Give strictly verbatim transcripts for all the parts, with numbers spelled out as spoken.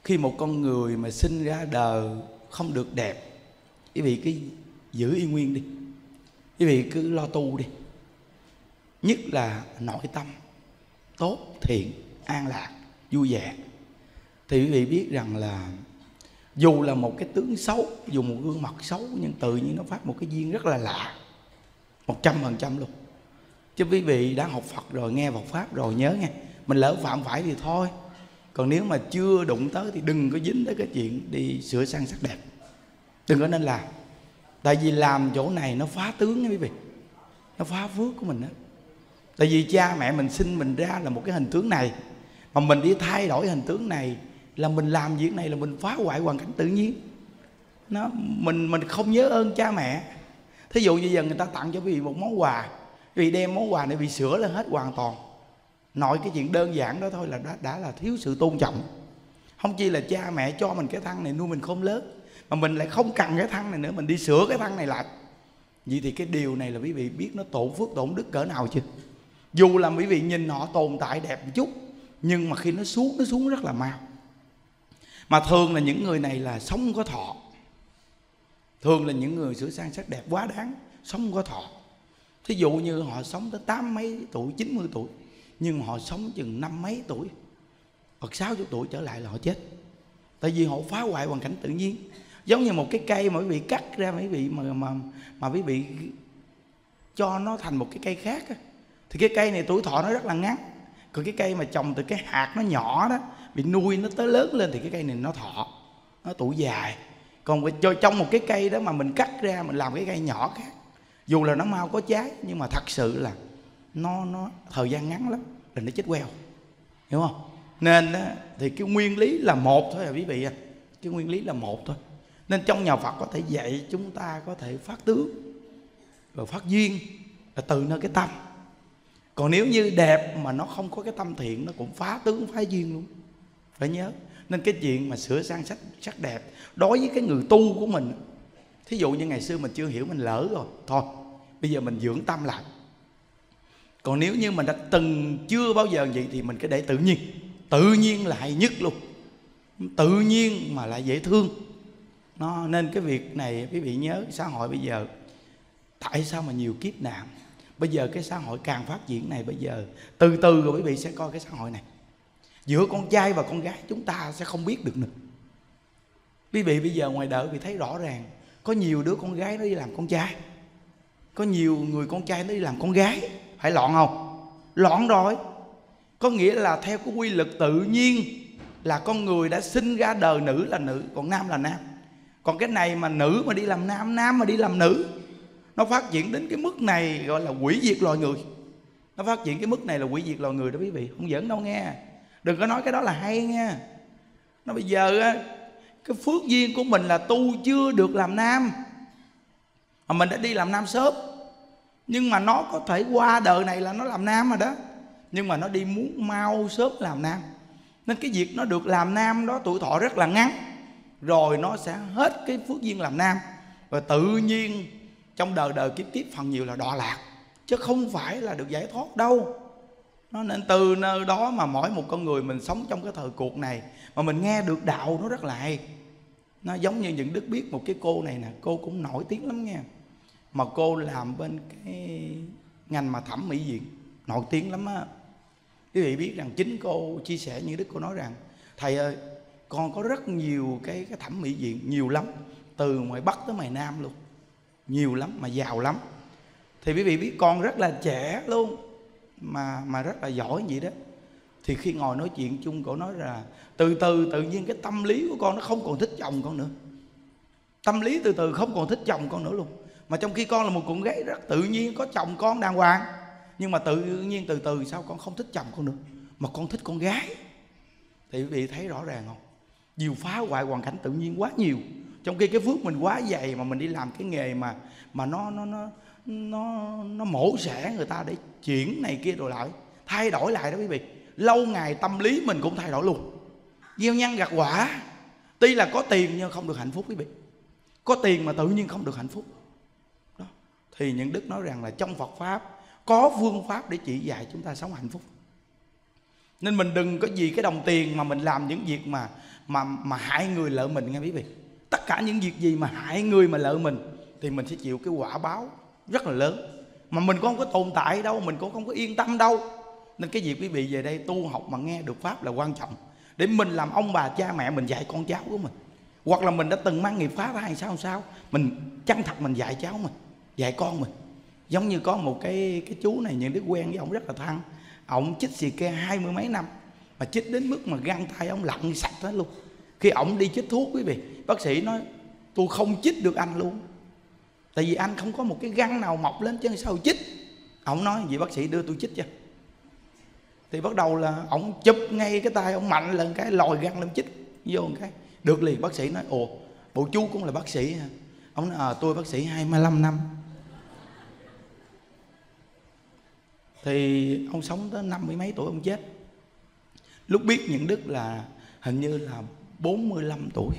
Khi một con người mà sinh ra đời không được đẹp, quý vị cứ giữ y nguyên đi, quý vị cứ lo tu đi. Nhất là nội tâm tốt, thiện, an lạc, vui vẻ, thì quý vị biết rằng là dù là một cái tướng xấu, dù một gương mặt xấu, nhưng tự nhiên nó phát một cái duyên rất là lạ, một trăm phần trăm luôn. Chứ quý vị đã học Phật rồi, nghe Phật Pháp rồi, nhớ nghe, mình lỡ phạm phải thì thôi. Còn nếu mà chưa đụng tới thì đừng có dính tới cái chuyện đi sửa sang sắc đẹp, đừng có nên làm. Tại vì làm chỗ này nó phá tướng nha quý vị, nó phá phước của mình đó. Tại vì cha mẹ mình sinh mình ra là một cái hình tướng này, mà mình đi thay đổi hình tướng này, là mình làm việc này là mình phá hoại hoàn cảnh tự nhiên. Nó, mình mình không nhớ ơn cha mẹ. Thí dụ như giờ người ta tặng cho quý vị một món quà, quý vị đem món quà này bị sửa lên hết hoàn toàn. Nội cái chuyện đơn giản đó thôi là đã, đã là thiếu sự tôn trọng. Không chi là cha mẹ cho mình cái thân này nuôi mình khôn lớn, mà mình lại không cần cái thân này nữa, mình đi sửa cái thân này lại. Vậy thì cái điều này là quý vị biết nó tổn phước tổn đức cỡ nào chưa? Dù là quý vị nhìn họ tồn tại đẹp một chút, nhưng mà khi nó xuống, nó xuống rất là mau. Mà thường là những người này là sống có thọ. Thường là những người sửa sang sắc đẹp quá đáng, sống có thọ. Thí dụ như họ sống tới tám mấy tuổi, chín mươi tuổi, nhưng họ sống chừng năm mấy tuổi hoặc sáu mươi tuổi trở lại là họ chết. Tại vì họ phá hoại hoàn cảnh tự nhiên. Giống như một cái cây mà quý vị cắt ra, quý vị mà mà mà quý vị cho nó thành một cái cây khác á, thì cái cây này tuổi thọ nó rất là ngắn. Còn cái cây mà trồng từ cái hạt nó nhỏ đó, bị nuôi nó tới lớn lên, thì cái cây này nó thọ, nó tuổi dài. Còn cho trong một cái cây đó mà mình cắt ra, mình làm cái cây nhỏ khác, dù là nó mau có trái, nhưng mà thật sự là nó nó thời gian ngắn lắm là nó chết queo, hiểu không? Nên á, thì cái nguyên lý là một thôi à quý vị à. Cái nguyên lý là một thôi. Nên trong nhà Phật có thể dạy chúng ta có thể phát tướng rồi phát duyên là từ nơi cái tâm. Còn nếu như đẹp mà nó không có cái tâm thiện, nó cũng phá tướng phá duyên luôn, phải nhớ. Nên cái chuyện mà sửa sang sắc, sắc đẹp đối với cái người tu của mình, thí dụ như ngày xưa mình chưa hiểu, mình lỡ rồi, thôi bây giờ mình dưỡng tâm lại. Còn nếu như mình đã từng chưa bao giờ vậy thì mình cứ để tự nhiên. Tự nhiên là hay nhất luôn, tự nhiên mà lại dễ thương nó. Nên cái việc này quý vị nhớ, xã hội bây giờ tại sao mà nhiều kiếp nạn. Bây giờ cái xã hội càng phát triển này, bây giờ từ từ rồi quý vị sẽ coi cái xã hội này, giữa con trai và con gái chúng ta sẽ không biết được nữa. Quý vị bây giờ ngoài đời quý vị thấy rõ ràng, có nhiều đứa con gái nó đi làm con trai, có nhiều người con trai nó đi làm con gái. Phải loạn không? Loạn rồi. Có nghĩa là theo cái quy luật tự nhiên là con người đã sinh ra đời nữ là nữ, còn nam là nam. Còn cái này mà nữ mà đi làm nam, nam mà đi làm nữ, nó phát triển đến cái mức này gọi là hủy diệt loài người. Nó phát triển cái mức này là hủy diệt loài người đó quý vị, không giỡn đâu nghe. Đừng có nói cái đó là hay nha. Nó bây giờ á, cái phước duyên của mình là tu chưa được làm nam, mà mình đã đi làm nam sớm. Nhưng mà nó có thể qua đời này là nó làm nam rồi đó, nhưng mà nó đi muốn mau sớm làm nam. Nên cái việc nó được làm nam đó tuổi thọ rất là ngắn, rồi nó sẽ hết cái phước duyên làm nam, và tự nhiên trong đời đời kiếp kiếp phần nhiều là đọa lạc, chứ không phải là được giải thoát đâu. Nó nên từ nơi đó mà mỗi một con người mình sống trong cái thời cuộc này mà mình nghe được đạo nó rất là hay. Nó giống như những Đức biết một cái cô này nè, cô cũng nổi tiếng lắm nha, mà cô làm bên cái ngành mà thẩm mỹ viện, nổi tiếng lắm á. Quý vị biết rằng chính cô chia sẻ như Đức, cô nói rằng thầy ơi, con có rất nhiều cái, cái thẩm mỹ viện, nhiều lắm, từ ngoài Bắc tới ngoài Nam luôn, nhiều lắm mà giàu lắm. Thì quý vị biết con rất là trẻ luôn, mà mà rất là giỏi vậy đó. Thì khi ngồi nói chuyện chung, cổ nói là từ từ tự nhiên cái tâm lý của con nó không còn thích chồng con nữa. Tâm lý từ từ không còn thích chồng con nữa luôn. Mà trong khi con là một con gái rất tự nhiên có chồng con đàng hoàng, nhưng mà tự nhiên từ từ sao con không thích chồng con nữa, mà con thích con gái. Thì quý vị thấy rõ ràng không? Nhiều phá hoại hoàn cảnh tự nhiên quá nhiều. Trong khi cái phước mình quá dày mà mình đi làm cái nghề mà mà nó nó nó nó nó mổ xẻ người ta để chuyển này kia rồi lại, thay đổi lại đó quý vị. Lâu ngày tâm lý mình cũng thay đổi luôn. Gieo nhân gặt quả. Tuy là có tiền nhưng không được hạnh phúc quý vị. Có tiền mà tự nhiên không được hạnh phúc đó. Thì những Đức nói rằng là trong Phật Pháp có phương pháp để chỉ dạy chúng ta sống hạnh phúc. Nên mình đừng có vì cái đồng tiền mà mình làm những việc mà mà mà hại người lợi mình nghe quý vị. Tất cả những việc gì mà hại người mà lợi mình thì mình sẽ chịu cái quả báo rất là lớn, mà mình cũng không có tồn tại đâu, mình cũng không có yên tâm đâu. Nên cái việc quý vị về đây tu học mà nghe được pháp là quan trọng, để mình làm ông bà cha mẹ mình dạy con cháu của mình. Hoặc là mình đã từng mang nghiệp phá thai hay sao sao, mình chân thật mình dạy cháu mình, dạy con mình. Giống như có một cái cái chú này, những đứa quen với ông rất là thân. Ông chích xì ke hai mươi mấy năm, mà chích đến mức mà găng tay ông lặn sạch hết luôn. Khi ông đi chích thuốc quý vị, bác sĩ nói tôi không chích được anh luôn, tại vì anh không có một cái găng nào mọc lên chứ sao chích. Ông nói vậy bác sĩ đưa tôi chích cho. Thì bắt đầu là ông chụp ngay cái tay ông mạnh lên cái lòi găng lên chích vô một cái được liền. Bác sĩ nói ồ bộ chú cũng là bác sĩ hả? Ông nói à, tôi bác sĩ hai mươi lăm năm. Thì ông sống tới năm mươi mấy tuổi ông chết. Lúc biết những Đức là hình như là bốn mươi lăm tuổi,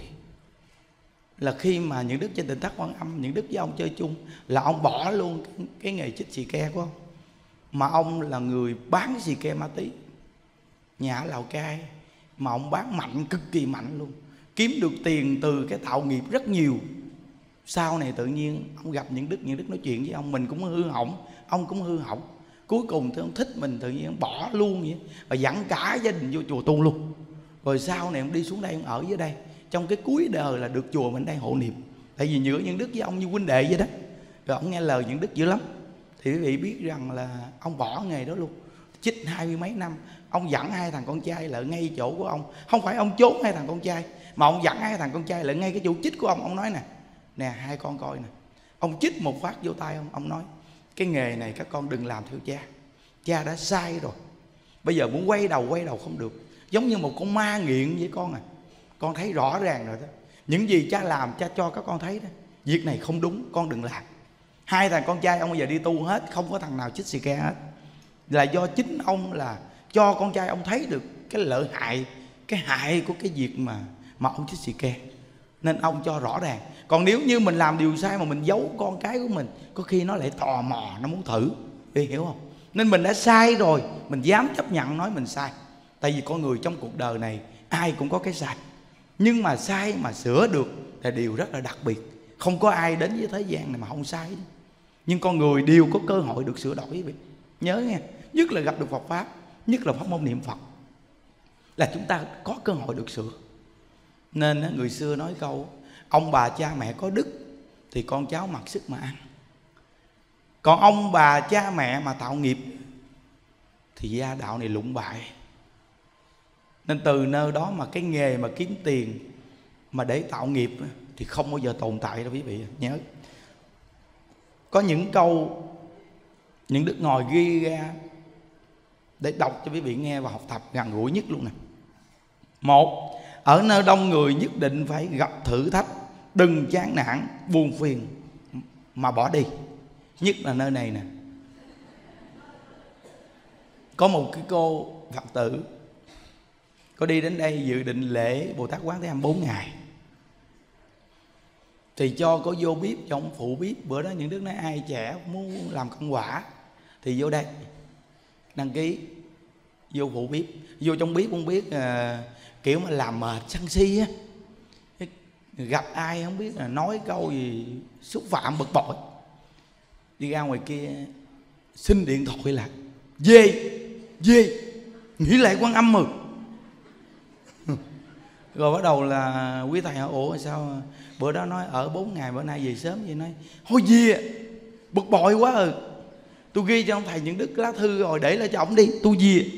là khi mà những Đức trên Tỉnh Thất Quan Âm, những Đức với ông chơi chung, là ông bỏ luôn cái, cái nghề chích xì ke của ông. Mà ông là người bán xì ke ma tí, nhà ở Lào Cai, mà ông bán mạnh, cực kỳ mạnh luôn, kiếm được tiền từ cái tạo nghiệp rất nhiều. Sau này tự nhiên ông gặp những Đức, những Đức nói chuyện với ông, mình cũng hư hỏng, ông cũng hư hỏng. Cuối cùng thì ông thích mình, tự nhiên ông bỏ luôn vậy, và dẫn cả gia đình vô chùa tu luôn. Rồi sau này ông đi xuống đây, ông ở dưới đây, trong cái cuối đời là được chùa mình đây hộ niệm. Tại vì giữa những Đức với ông như huynh đệ vậy đó. Rồi ông nghe lời những Đức dữ lắm. Thì quý vị biết rằng là ông bỏ nghề đó luôn, chích hai mươi mấy năm. Ông dẫn hai thằng con trai lại ngay chỗ của ông. Không phải ông trốn hai thằng con trai, mà ông dẫn hai thằng con trai lại ngay cái chỗ chích của ông. Ông nói nè, nè hai con coi nè. Ông chích một phát vô tay ông, ông nói cái nghề này các con đừng làm theo cha, cha đã sai rồi, bây giờ muốn quay đầu quay đầu không được. Giống như một con ma nghiện với con à. Con thấy rõ ràng rồi đó, những gì cha làm cha cho các con thấy đó, việc này không đúng, con đừng làm. Hai thằng con trai ông bây giờ đi tu hết, không có thằng nào chích xì ke hết. Là do chính ông là cho con trai ông thấy được cái lợi hại, cái hại của cái việc mà mà ông chích xì ke, nên ông cho rõ ràng. Còn nếu như mình làm điều sai mà mình giấu con cái của mình, có khi nó lại tò mò, nó muốn thử, vì hiểu không? Nên mình đã sai rồi, mình dám chấp nhận nói mình sai. Tại vì con người trong cuộc đời này ai cũng có cái sai, nhưng mà sai mà sửa được là điều rất là đặc biệt. Không có ai đến với thế gian này mà không sai. Nhưng con người đều có cơ hội được sửa đổi quý vị. Nhớ nghe, nhất là gặp được Phật Pháp, nhất là pháp môn niệm Phật, là chúng ta có cơ hội được sửa. Nên người xưa nói câu ông bà cha mẹ có đức thì con cháu mặc sức mà ăn. Còn ông bà cha mẹ mà tạo nghiệp thì gia đạo này lụng bại. Nên từ nơi đó mà cái nghề mà kiếm tiền mà để tạo nghiệp thì không bao giờ tồn tại đâu quý vị. Nhớ có những câu những Đức ngồi ghi ra để đọc cho quý vị nghe và học tập gần gũi nhất luôn nè. Một, ở nơi đông người nhất định phải gặp thử thách, đừng chán nản buồn phiền mà bỏ đi. Nhất là nơi này nè. Có một cái cô Phật tử, có đi đến đây dự định lễ Bồ Tát Quán Thế Âm bốn ngày, thì cho có vô bếp, cho ông phụ bếp. Bữa đó những đứa nói ai trẻ muốn làm công quả thì vô đây đăng ký vô phụ bếp. Vô trong bếp không biết à, kiểu mà làm mệt sân si á, gặp ai không biết là nói câu gì xúc phạm bực bội, đi ra ngoài kia xin điện thoại là về về nghĩ lại Quan Âm rồi. Rồi bắt đầu là quý thầy hỏi ủa sao bữa đó nói ở bốn ngày, bữa nay về sớm vậy? Nói thôi về, bực bội quá rồi, tôi ghi cho ông thầy những đức lá thư rồi để lại cho ông đi, tôi về.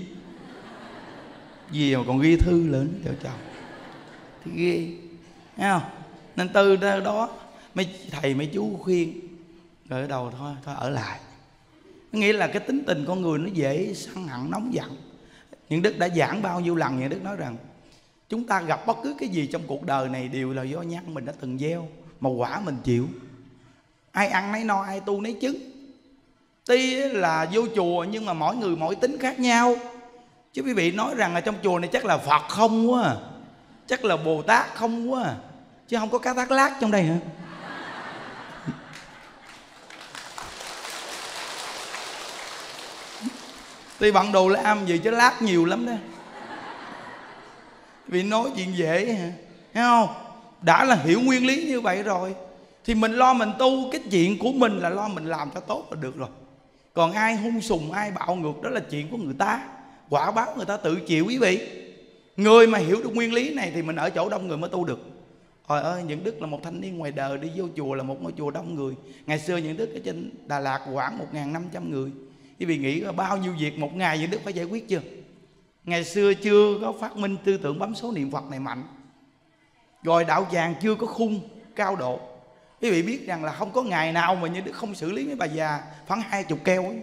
Về mà còn ghi thư lên cho chồng thì ghê, thấy không? Nên từ đó mấy thầy mấy chú khuyên, rồi ở đầu thôi thôi ở lại. Nghĩa là cái tính tình con người nó dễ sân hận nóng giận. Những đức đã giảng bao nhiêu lần, những đức nói rằng chúng ta gặp bất cứ cái gì trong cuộc đời này đều là do nhân mình đã từng gieo, mà quả mình chịu. Ai ăn nấy no, ai tu nấy chứng. Tuy là vô chùa nhưng mà mỗi người mỗi tính khác nhau. Chứ quý vị nói rằng là trong chùa này chắc là Phật không quá, chắc là Bồ Tát không quá, chứ không có cá thác lát trong đây hả? Tuy bận đồ lam gì chứ lát nhiều lắm đó. Vì nói chuyện dễ hả? Thấy không? Đã là hiểu nguyên lý như vậy rồi thì mình lo mình tu. Cái chuyện của mình là lo mình làm cho tốt là được rồi. Còn ai hung sùng, ai bạo ngược, đó là chuyện của người ta. Quả báo người ta tự chịu quý vị. Người mà hiểu được nguyên lý này thì mình ở chỗ đông người mới tu được. Trời ơi, Nhuận Đức là một thanh niên ngoài đời đi vô chùa là một ngôi chùa đông người. Ngày xưa Nhuận Đức ở trên Đà Lạt khoảng một nghìn năm trăm người. Quý vị nghĩ bao nhiêu việc một ngày Nhuận Đức phải giải quyết chưa? Ngày xưa chưa có phát minh tư tưởng bấm số niệm Phật này mạnh. Rồi đạo tràng chưa có khung cao độ. Quý vị biết rằng là không có ngày nào mà Nhuận Đức không xử lý mấy bà già khoảng hai chục keo ấy.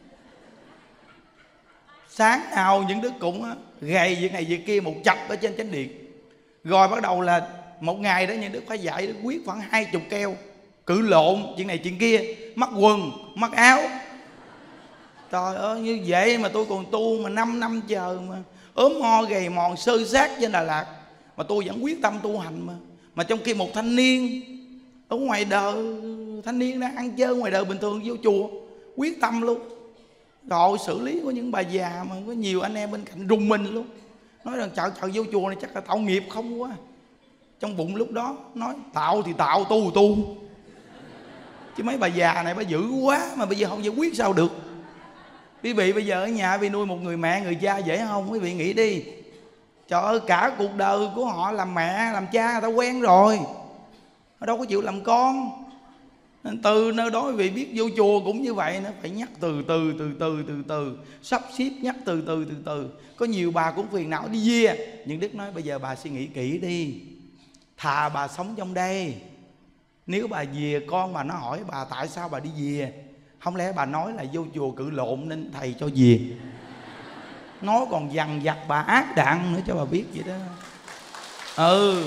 Sáng nào Nhuận Đức cũng gầy việc này việc kia một chập ở trên chánh điện. Rồi bắt đầu là một ngày đó Nhuận Đức phải dạy quyết khoảng hai chục keo, cự lộn chuyện này chuyện kia, mắc quần mắc áo. Trời ơi, như vậy mà tôi còn tu mà năm năm chờ mà ốm ho gầy mòn sơ sát trên Đà Lạt mà tôi vẫn quyết tâm tu hành. Mà mà trong khi một thanh niên ở ngoài đời, thanh niên đang ăn chơi ngoài đời bình thường vô chùa quyết tâm luôn. Rồi xử lý của những bà già mà có nhiều anh em bên cạnh rùng mình luôn. Nói rằng chợ chợ vô chùa này chắc là tạo nghiệp không quá. Trong bụng lúc đó nói tạo thì tạo, tu thì tu. Chứ mấy bà già này bà dữ quá mà bây giờ không giải quyết sao được. Quý vị bây giờ ở nhà vì nuôi một người mẹ người cha dễ không? Quý vị nghĩ đi. Trời ơi, cả cuộc đời của họ làm mẹ làm cha người ta quen rồi, họ đâu có chịu làm con. Nên từ nơi đó quý vị biết vô chùa cũng như vậy, nó phải nhắc từ từ từ từ từ từ, sắp xếp nhắc từ từ từ từ. Có nhiều bà cũng phiền não đi về. Nhưng Đức nói bây giờ bà suy nghĩ kỹ đi. Thà bà sống trong đây, nếu bà về con bà nó hỏi bà tại sao bà đi về, không lẽ bà nói là vô chùa cự lộn nên thầy cho về. Nó còn dằn vặt bà ác đạn nữa cho bà biết vậy đó. Ừ,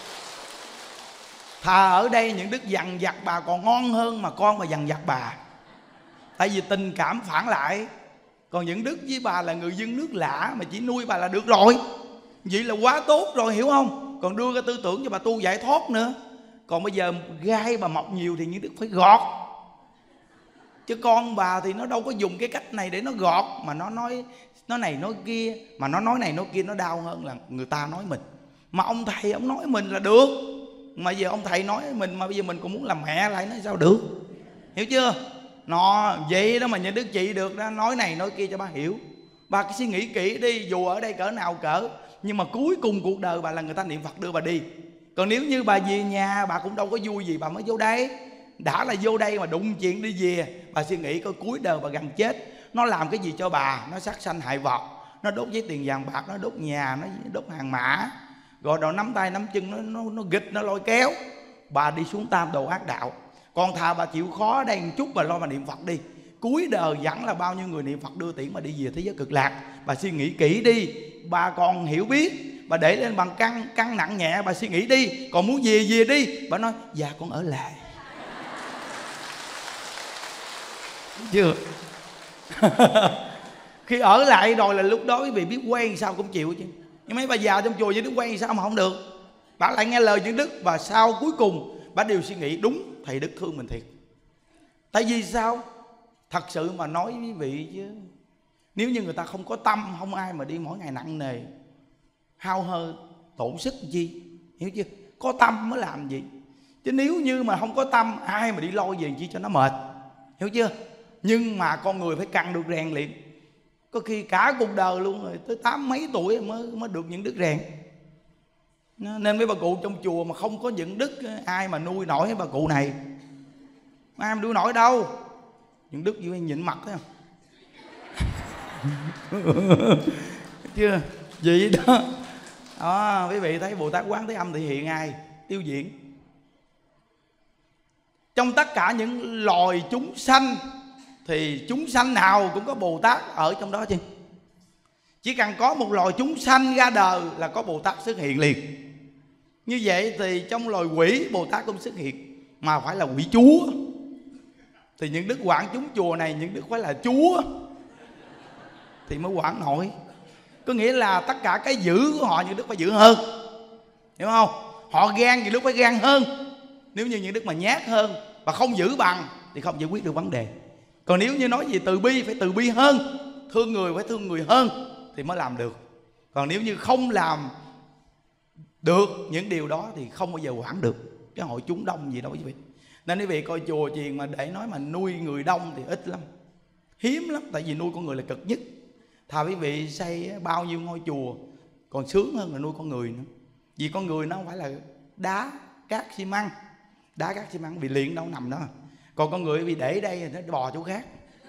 thà ở đây những đức dằn vặt bà còn ngon hơn mà con mà dằn vặt bà. Tại vì tình cảm phản lại. Còn những đức với bà là người dân nước lạ mà chỉ nuôi bà là được rồi, vậy là quá tốt rồi, hiểu không? Còn đưa ra tư tưởng cho bà tu giải thoát nữa. Còn bây giờ gai bà mọc nhiều thì những đức phải gọt. Chứ con bà thì nó đâu có dùng cái cách này để nó gọt, mà nó nói nó này nói kia, mà nó nói này nói kia nó đau hơn là người ta nói mình. Mà ông thầy ông nói mình là được, mà giờ ông thầy nói mình mà bây giờ mình cũng muốn làm mẹ lại nói sao được, hiểu chưa? Nó vậy đó mà nhà đức chị được đó, nói này nói kia cho bà hiểu. Bà cứ suy nghĩ kỹ đi, dù ở đây cỡ nào cỡ, nhưng mà cuối cùng cuộc đời bà là người ta niệm Phật đưa bà đi. Còn nếu như bà về nhà bà cũng đâu có vui gì bà mới vô đây. Đã là vô đây mà đụng chuyện đi về, bà suy nghĩ coi cuối đời bà gần chết nó làm cái gì cho bà. Nó sát sanh hại vật, nó đốt giấy tiền vàng bạc, nó đốt nhà, nó đốt hàng mã, rồi đầu nắm tay nắm chân nó nó, nó gịch nó lôi kéo bà đi xuống tam đồ ác đạo. Còn thà bà chịu khó đây một chút, bà lo mà niệm Phật đi. Cuối đời vẫn là bao nhiêu người niệm Phật đưa tiễn mà đi về thế giới cực lạc. Bà suy nghĩ kỹ đi. Bà còn hiểu biết, bà để lên bằng cân cân nặng nhẹ, bà suy nghĩ đi. Còn muốn về về đi, bà nói dạ con ở lại. Chưa? Khi ở lại rồi là lúc đó quý vị biết quen sao cũng chịu chứ. Nhưng mấy bà già trong chùa với Đức quen sao mà không được. Bà lại nghe lời những Đức, và sau cuối cùng bà đều suy nghĩ đúng, thầy Đức thương mình thiệt. Tại vì sao? Thật sự mà nói với quý vị chứ, nếu như người ta không có tâm, không ai mà đi mỗi ngày nặng nề hao hơi tổn sức chi, hiểu chưa? Có tâm mới làm gì. Chứ nếu như mà không có tâm, ai mà đi lôi về chi cho nó mệt, hiểu chưa? Nhưng mà con người phải cần được rèn luyện. Có khi cả cuộc đời luôn rồi, tới tám mấy tuổi mới mới được những đức rèn. Nên mấy bà cụ trong chùa mà không có những đức, ai mà nuôi nổi bà cụ này, ai mà nuôi nổi đâu. Những đức như nhịn mặt thấy không? Chưa? Vậy đó. Đó, quý vị thấy Bồ Tát Quán Thế Âm thị hiện ai? Tiêu diễn. Trong tất cả những loài chúng sanh thì chúng sanh nào cũng có Bồ Tát ở trong đó chứ. Chỉ cần có một loài chúng sanh ra đời là có Bồ Tát xuất hiện liền. Như vậy thì trong loài quỷ Bồ Tát cũng xuất hiện, mà phải là quỷ chúa. Thì những đức quản chúng chùa này, những đức phải là chúa thì mới quản nổi. Có nghĩa là tất cả cái giữ của họ những đức phải giữ hơn, hiểu không? Họ gan những đức phải gan hơn. Nếu như những đức mà nhát hơn và không giữ bằng thì không giải quyết được vấn đề. Còn nếu như nói gì từ bi phải từ bi hơn, thương người phải thương người hơn thì mới làm được. Còn nếu như không làm được những điều đó thì không bao giờ quản được cái hội chúng đông gì đâu quý vị. Nên quý vị coi chùa chiền mà để nói mà nuôi người đông thì ít lắm, hiếm lắm. Tại vì nuôi con người là cực nhất. Thà quý vị xây bao nhiêu ngôi chùa còn sướng hơn là nuôi con người nữa. Vì con người nó không phải là đá, cát, xi măng. Đá, cát, xi măng vì liền đâu nằm đó. Còn con người vì để đây thì nó bò chỗ khác.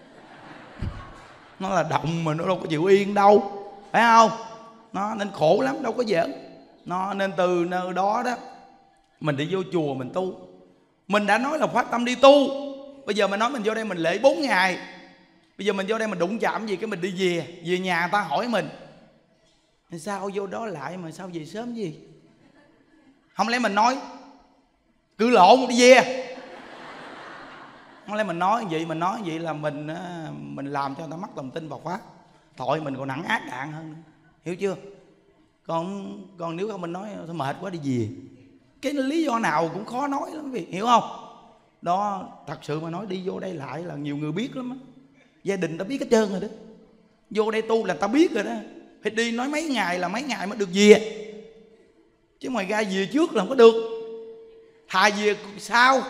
Nó là động mà nó đâu có chịu yên đâu, phải không? Nó nên khổ lắm, đâu có giỡn. Nó nên từ nơi đó đó mình đi vô chùa mình tu. Mình đã nói là phát tâm đi tu. Bây giờ mình nói mình vô đây mình lễ bốn ngày. Bây giờ mình vô đây mình đụng chạm gì cái mình đi về. Về nhà người ta hỏi mình sao vô đó lại mà sao về sớm gì. Không lẽ mình nói cứ lộn đi về. Không lẽ mình nói vậy, mình nói vậy là mình mình làm cho người ta mất lòng tin vào Pháp. Tội mình còn nặng ác đạn hơn nữa. Hiểu chưa? Còn còn nếu không mình nói thôi mệt quá đi về. Cái lý do nào cũng khó nói lắm quý vị, hiểu không? Đó, thật sự mà nói đi vô đây lại là nhiều người biết lắm á. Gia đình ta biết hết trơn rồi đó. Vô đây tu là ta biết rồi đó. Phải đi nói mấy ngày là mấy ngày mới được về. Chứ ngoài ra về trước là không có được. Thà về sau.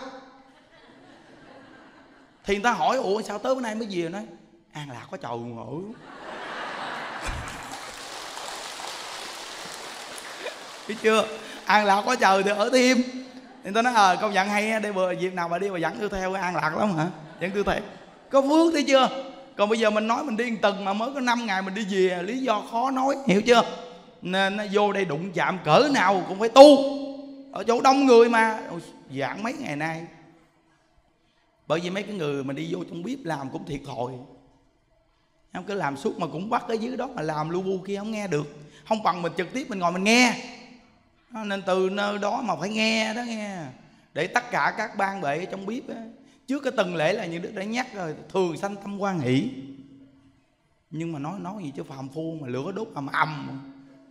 Thì người ta hỏi ủa sao tới bữa nay mới về, nói An Lạc có trời ngỡ. Biết chưa? An Lạc có trời thì ở thêm. Thì tôi nói ờ à, công nhận hay đây bữa việc nào mà đi mà dẫn tôi theo An Lạc lắm hả? Dẫn tôi theo. Có phước thấy chưa? Còn bây giờ mình nói mình đi một tuần mà mới có năm ngày mình đi về, lý do khó nói, hiểu chưa? Nên nó vô đây đụng chạm cỡ nào cũng phải tu. Ở chỗ đông người mà giảng mấy ngày nay. Bởi vì mấy cái người mà đi vô trong bếp làm cũng thiệt thòi. Em cứ làm suốt mà cũng bắt ở dưới đó mà làm lu bu kia không nghe được. Không bằng mình trực tiếp mình ngồi mình nghe. Nên từ nơi đó mà phải nghe đó nghe. Để tất cả các ban bệ trong bếp á, trước cái tuần lễ là những đức đã nhắc rồi, thường sanh tâm hoan hỷ. Nhưng mà nói nói gì chứ phàm phu mà lửa đốt ầm ầm.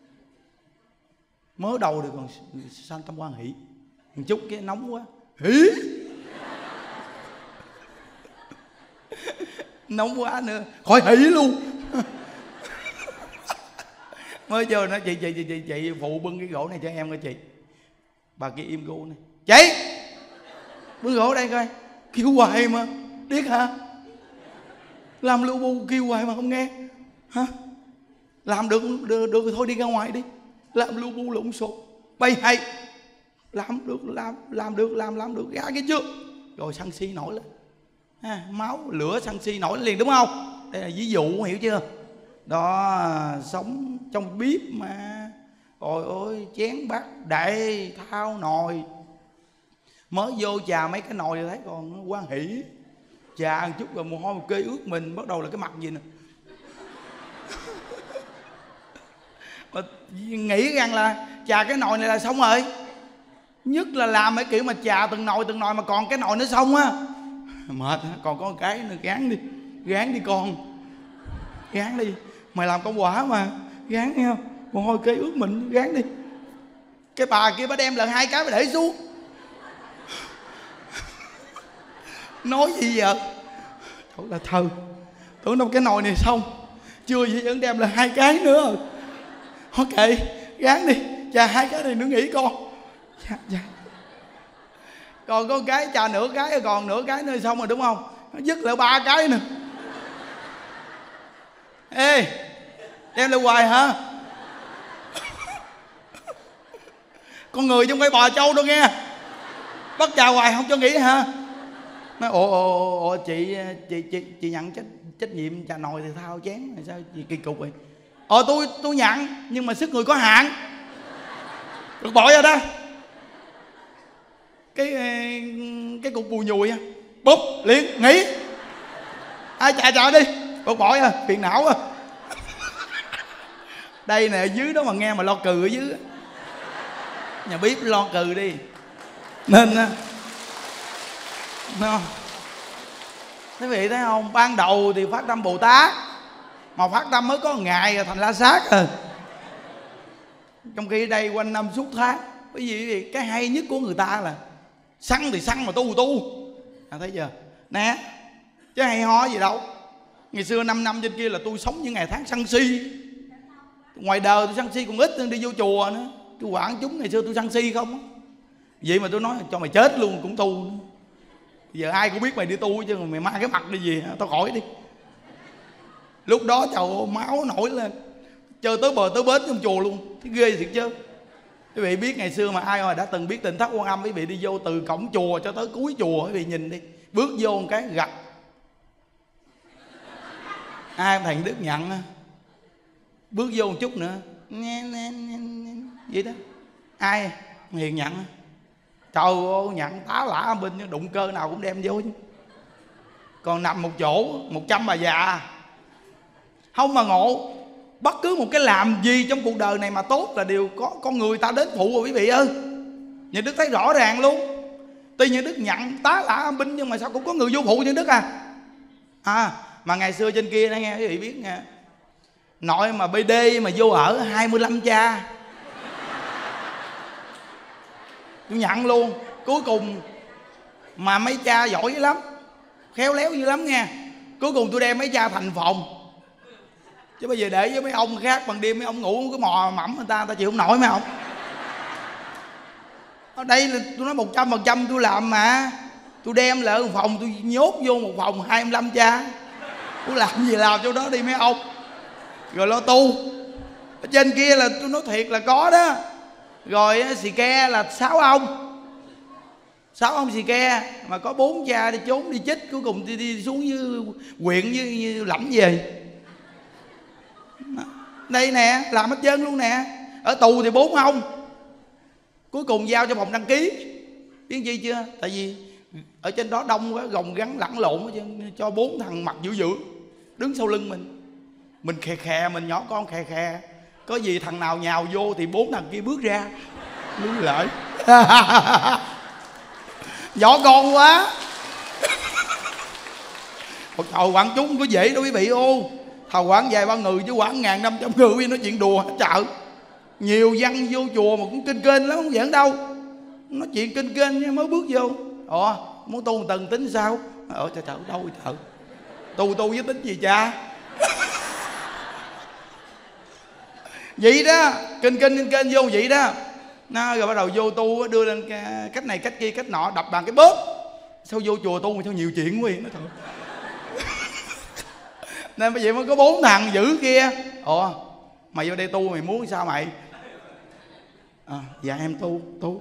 Mới đầu được còn sanh tâm hoan hỷ. Một chút cái nóng quá hỉ. Nóng quá nữa khỏi hỉ luôn. Mới vô nói chị chị chị chị chị phụ bưng cái gỗ này cho em coi chị. Bà kia im gu này. Chị bưng gỗ đây coi. Kêu hoài mà điếc hả? Làm lu bu kêu hoài mà không nghe hả? Làm được được, được thì thôi đi ra ngoài đi. Làm lu bu lộn xộn bay hay. Làm được làm làm được làm làm được ra cái chưa. Rồi sân si nổi lên à, máu lửa sân si nổi lên liền đúng không? Đây là ví dụ hiểu chưa? Đó, sống trong bếp mà ôi ôi chén bát đậy thao nồi. Mới vô chà mấy cái nồi thì thấy còn hoan hỷ. Chà một chút rồi mồ hôi một kê ướt mình. Bắt đầu là cái mặt gì nè. Mà nghĩ rằng là chà cái nồi này là xong rồi. Nhất là làm cái kiểu mà chà từng nồi từng nồi mà còn cái nồi nó xong á. Mệt hả? Còn có một cái nữa gán đi. Gán đi con. Gán đi. Mày làm công quả mà. Gán nghe không? Mồ hôi kê ướt mình. Gán đi. Cái bà kia bà đem lần hai cái bà để xuống. Nói gì giờ? Thôi là thơ. Tưởng đâu cái nồi này xong. Chưa gì vẫn đem là hai cái nữa. Ok, gán đi. Chà hai cái này nữa nghỉ con. Dạ, dạ. Còn có cái chà nửa cái còn nửa cái nữa xong rồi đúng không? Nó dứt lại ba cái nữa. Ê, đem lại hoài hả? Con người chứ không phải bò trâu đâu nghe. Bắt chà hoài không cho nghỉ hả? Nói ồ ồ ồ chị chị chị chị nhận trách trách nhiệm trà nồi thì thao chén sao chị kỳ cục vậy? Ờ tôi tôi nhận nhưng mà sức người có hạn. Được bỏ ra đó. Cái cái cục bùi nhùi búp liền nghỉ. Ai chạy chạy đi. Bột bỏ ra phiền não á. Đây nè dưới đó mà nghe mà lo cừ ở dưới. Nhà bếp lo cừ đi. Nên no. Quý vị thấy không? Ban đầu thì phát tâm Bồ Tát. Mà phát tâm mới có một ngày rồi thành La Sát rồi. Trong khi đây quanh năm suốt tháng. Bởi vì cái hay nhất của người ta là săn thì săn mà tu tu à, thấy chưa? Nè chứ hay ho gì đâu. Ngày xưa năm năm trên kia là tôi sống những ngày tháng sân si. Ngoài đời tôi sân si còn ít hơn đi vô chùa nữa. Tôi quản chúng ngày xưa tôi sân si không. Vậy mà tôi nói cho mày chết luôn cũng tu nữa. Giờ ai cũng biết mày đi tu chứ mày mang cái mặt đi gì tao khỏi đi. Lúc đó trời ơi, máu nổi lên, chơi tới bờ tới bến trong chùa luôn, thấy ghê thiệt chứ. Quý vị biết ngày xưa mà ai mà đã từng biết Tịnh Thất Quan Âm, quý vị đi vô từ cổng chùa cho tới cuối chùa, quý vị nhìn đi, bước vô một cái gặt ai thành Đức nhận, bước vô một chút nữa vậy đó, ai Hiền nhận. Trời ơi, nhận tá lả âm binh, đụng cơ nào cũng đem vô chứ. Còn nằm một chỗ một trăm bà già không mà ngộ. Bất cứ một cái làm gì trong cuộc đời này mà tốt là đều có con người ta đến phụ rồi quý vị ơi. Nhà Đức thấy rõ ràng luôn. Tuy Nhà Đức nhận tá lả âm binh nhưng mà sao cũng có người vô phụ Nhà Đức à. À mà ngày xưa trên kia đó nghe quý vị biết nha, nội mà bê đê mà vô ở hai mươi lăm cha. Tôi nhận luôn. Cuối cùng mà mấy cha giỏi dữ lắm, khéo léo dữ lắm nha. Cuối cùng tôi đem mấy cha thành phòng. Chứ bây giờ để với mấy ông khác bằng đêm mấy ông ngủ cái mò mẫm người ta, người ta chịu không nổi mấy ông. Ở đây là tôi nói một trăm phần trăm tôi làm mà. Tôi đem lại một phòng, tôi nhốt vô một phòng hai mươi lăm cha. Tôi làm gì làm chỗ đó đi mấy ông. Rồi lo tu. Ở trên kia là tôi nói thiệt là có đó. Rồi xì ke là sáu ông. Sáu ông xì ke mà có bốn cha đi trốn đi chích, cuối cùng đi, đi xuống như huyện như, như lẫm về. Đây nè, làm hết trơn luôn nè. Ở tù thì bốn ông, cuối cùng giao cho phòng đăng ký. Biết gì chưa? Tại vì ở trên đó đông quá, gồng gắn lẫn lộn hết trơn, cho bốn thằng mặt dữ dữ đứng sau lưng mình. Mình khè khè, mình nhỏ con khè khè. Có gì thằng nào nhào vô thì bốn thằng kia bước ra lui lại. Nhỏ con quá. Một thầu quản chúng không có dễ đâu quý vị. Ô thầu quản vài ba người chứ quản ngàn năm trăm người nói chuyện đùa hết chợ. Nhiều văn vô chùa mà cũng kinh kênh lắm, không giỡn đâu. Nói chuyện kinh kênh mới bước vô. Ồ muốn tu một tầng tính sao? Ờ trời trời đâu trời. Tu tu với tính gì cha. Vậy đó, kinh kinh kinh kênh vô vậy đó. Nó rồi bắt đầu vô tu đưa lên cách này cách kia cách nọ, đập bàn cái bóp. Sao vô chùa tu mà sao nhiều chuyện quá vậy? Nói thật. Nên bây giờ mới có bốn thằng dữ kia. Ồ mày vô đây tu mày muốn sao mày? À, dạ em tu tu.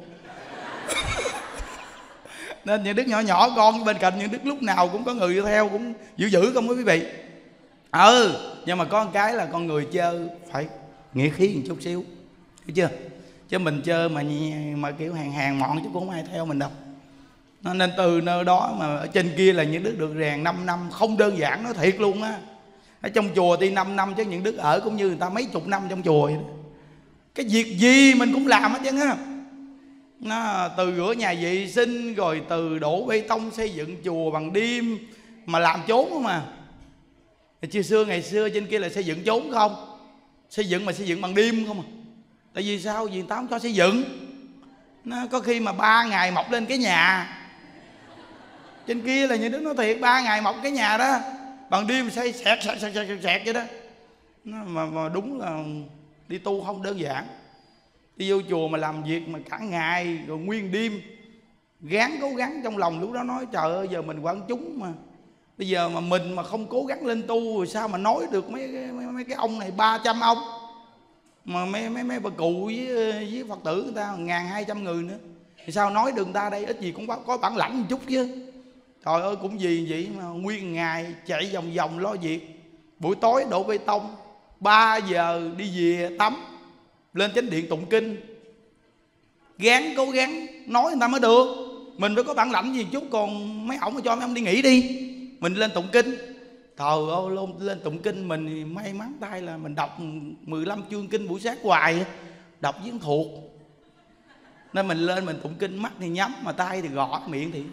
Nên những đứa nhỏ nhỏ con bên cạnh những đứa lúc nào cũng có người theo, cũng dữ dữ không quý vị. Ừ nhưng mà có một cái là con người chơi phải nghĩa khí một chút xíu, hiểu chưa? Chứ mình chơi mà mà kiểu hàng hàng mọn chứ cũng không ai theo mình đâu. Nên từ nơi đó mà ở trên kia là những đức được rèn năm năm không đơn giản, nói thiệt luôn á. Ở trong chùa thì năm năm chứ những đức ở cũng như người ta mấy chục năm trong chùa vậy đó. Cái việc gì mình cũng làm hết trơn á. Nó từ rửa nhà vệ sinh, rồi từ đổ bê tông xây dựng chùa bằng đêm mà làm chốn không mà. Chưa xưa ngày xưa trên kia là xây dựng chốn không? Xây dựng mà xây dựng bằng đêm không à. Tại vì sao? Vì người ta không cho xây dựng. Nó có khi mà ba ngày mọc lên cái nhà. Trên kia là những đứa nói thiệt, ba ngày mọc cái nhà đó, bằng đêm xây sẹt sẹt sẹt sẹt sẹt vậy đó. Nó mà, mà đúng là đi tu không đơn giản. Đi vô chùa mà làm việc mà cả ngày rồi nguyên đêm, gắng cố gắng trong lòng lúc đó nói trời ơi giờ mình quán chúng mà. Bây giờ mà mình mà không cố gắng lên tu rồi sao mà nói được mấy cái, mấy, mấy cái ông này ba trăm ông. Mà mấy mấy mấy bà cụ với, với Phật tử người ta ngàn hai trăm người nữa. Thì sao nói được người ta đây, ít gì cũng có, có bản lãnh một chút chứ. Trời ơi cũng gì vậy mà nguyên ngày chạy vòng vòng lo việc. Buổi tối đổ bê tông, ba giờ đi về tắm, lên chánh điện tụng kinh. Gán cố gắng nói người ta mới được. Mình phải có bản lãnh gì chút. Còn mấy ổng mà cho mấy ông đi nghỉ đi, mình lên tụng kinh. Trời ơi lên tụng kinh mình may mắn tay là mình đọc mười lăm chương kinh buổi sáng hoài, đọc với thuộc. Nên mình lên mình tụng kinh, mắt thì nhắm mà tay thì gõ, miệng thì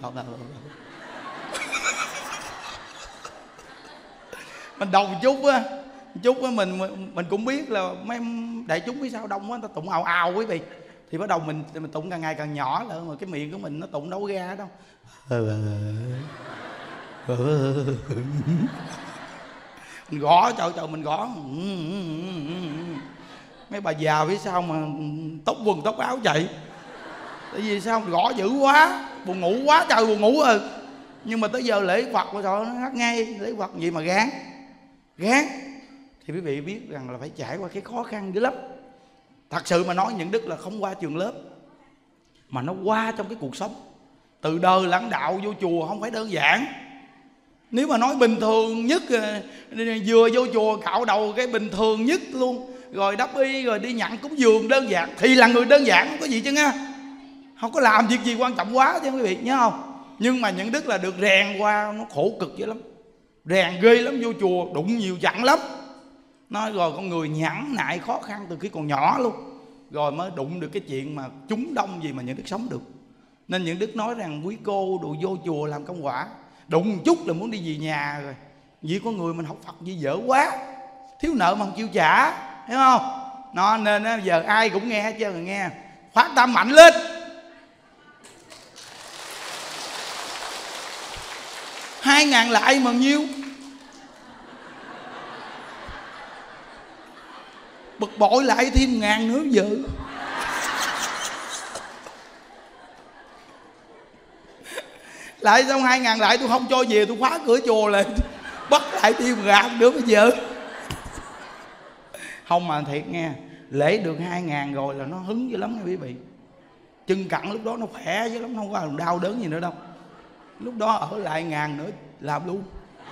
mình đọc một chút á, chút á mình mình cũng biết là mấy đại chúng phía sau đông quá, người ta tụng ào ào quý vị. Thì bắt đầu mình mình tụng càng ngày càng nhỏ lại, mà cái miệng của mình nó tụng đâu có ra đâu. Mình gõ trời trời mình gõ. Mấy bà già phía sau mà tóc quần tóc áo chạy. Tại vì sao mình gõ dữ quá, buồn ngủ quá trời buồn ngủ rồi. Nhưng mà tới giờ lễ Phật rồi trời, nó hát ngay. Lễ Phật gì mà gán Gán thì quý vị biết rằng là phải trải qua cái khó khăn dữ lắm. Thật sự mà nói những đức là không qua trường lớp, mà nó qua trong cái cuộc sống. Từ đời lãng đạo vô chùa không phải đơn giản. Nếu mà nói bình thường nhất, vừa vô chùa cạo đầu cái bình thường nhất luôn, rồi đắp y, rồi đi nhận cúng dường đơn giản, thì là người đơn giản, không có gì chứ nha. Không có làm việc gì quan trọng quá chứ quý vị nhớ không. Nhưng mà những đức là được rèn qua, nó khổ cực dữ lắm, rèn ghê lắm. Vô chùa đụng nhiều chặn lắm. Nói rồi con người nhẫn nại khó khăn từ khi còn nhỏ luôn, rồi mới đụng được cái chuyện mà chúng đông gì mà những đức sống được. Nên những đức nói rằng quý cô đồ vô chùa làm công quả, đụng chút là muốn đi về nhà rồi. Vì có người mình học Phật gì dở quá, thiếu nợ mà không chịu trả, hiểu không? Nó nên giờ ai cũng nghe hết trơn rồi, nghe phát tâm mạnh lên. Hai ngàn lại mà nhiêu, bực bội lại thêm ngàn nữa vợ. Lại xong hai ngàn lại tôi không cho về, tôi khóa cửa chùa lại, bắt lại thêm gạt nữa bây giờ. Không mà thiệt nghe, lễ được hai ngàn rồi là nó hứng dữ lắm nha quý vị. Chân cẳng lúc đó nó khỏe chứ lắm, không có đau đớn gì nữa đâu. Lúc đó ở lại ngàn nữa làm luôn.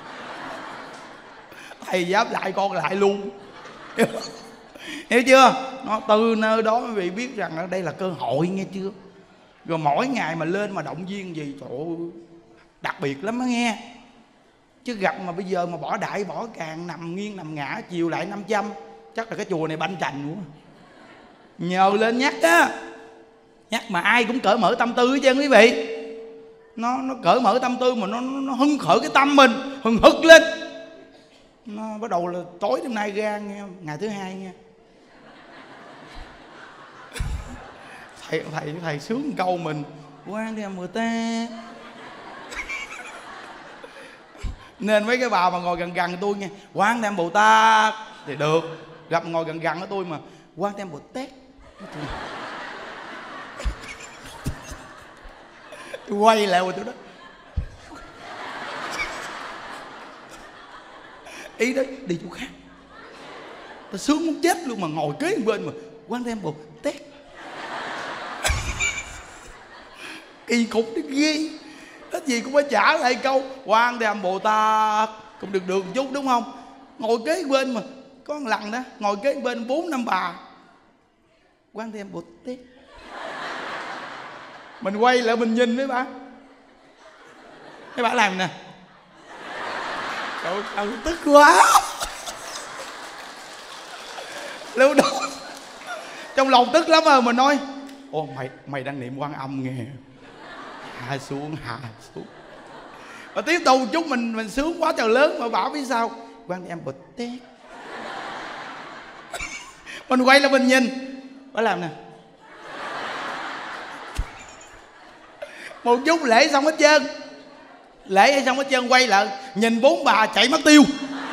Thầy giáp lại con lại luôn. Hiểu chưa? Nó từ nơi đó quý vị biết rằng ở đây là cơ hội, nghe chưa? Rồi mỗi ngày mà lên mà động viên gì, trời ơi, đặc biệt lắm đó nghe. Chứ gặp mà bây giờ mà bỏ đại bỏ càng, nằm nghiêng nằm ngã, chiều lại năm trăm, chắc là cái chùa này banh chành quá. Nhờ lên nhắc á, nhắc mà ai cũng cởi mở tâm tư hết trơn quý vị. Nó nó cởi mở tâm tư mà nó, nó hưng khởi cái tâm mình, hừng hực lên. Nó bắt đầu là tối hôm nay ra nghe, ngày thứ hai nghe. Thầy, thầy, thầy sướng một câu mình, quan đi mười ta. Nên mấy cái bà mà ngồi gần gần tôi nghe, Quan Tham Bồ Tát thì được. Gặp ngồi gần gần của tôi mà Quan Tham Bồ Tát, tôi quay lại rồi tôi đó. Ý đó đi chỗ khác. Ta sướng muốn chết luôn mà ngồi kế bên mà Quan Tham Bồ Tát. Kỳ cục đến ghê. Cái gì cũng phải trả lại câu Quan Tham Bồ Tát cũng được được một chút đúng không? Ngồi kế bên mà có một lần đó, ngồi kế bên bốn năm bà Quan Tham Bồ Tát. Mình quay lại mình nhìn mấy bà, mấy bà làm nè. Trời ơi, tức quá. Lúc đó trong lòng tức lắm rồi, mình nói ô mày mày đang niệm Quan Âm nghe, hạ xuống hạ xuống. Và tiếp tục chút mình mình sướng quá trời lớn mà bảo phía sau Quan Tham Bồ Tát. Mình quay lại mình nhìn, bà làm nè. Một chút lễ xong hết trơn, lễ xong hết trơn, quay lại nhìn bốn bà chạy mất tiêu.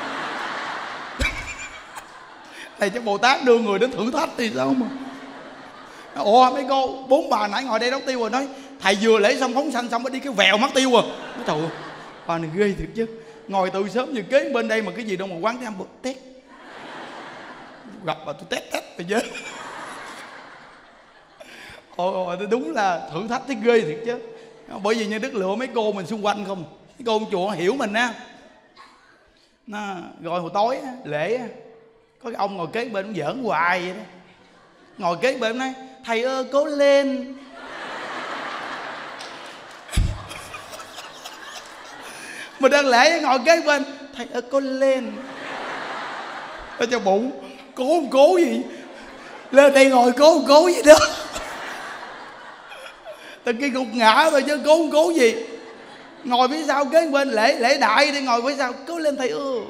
Thầy cho Bồ Tát đưa người đến thử thách thì sao mà. Ủa mấy cô, bốn bà nãy ngồi đây đóng tiêu rồi, nói thầy vừa lễ xong phóng sanh xong mới đi cái vèo mất tiêu rồi. Nói trời ơi, bà này ghê thiệt chứ. Ngồi từ sớm giờ kế bên đây mà cái gì đâu mà Quán Tham Bồ Tát. Gặp mà tôi tét tét rồi chứ. Ôi, ôi đúng là thử thách thấy ghê thiệt chứ. Bởi vì như Đức lựa mấy cô mình xung quanh không, mấy cô chùa hiểu mình á. Nó rồi hồi tối á, lễ á, có cái ông ngồi kế bên cũng giỡn hoài vậy đó. Ngồi kế bên nói thầy ơi cố lên. Mình đang lễ ngồi kế bên thầy ơi cố lên. Ở trong bụng cố không cố gì, lên đây ngồi cố không cố gì đó. Từ cái gục ngã rồi chứ cố không cố gì. Ngồi phía sau kế bên lễ lễ đại đi, ngồi phía sau cố lên thầy ơi,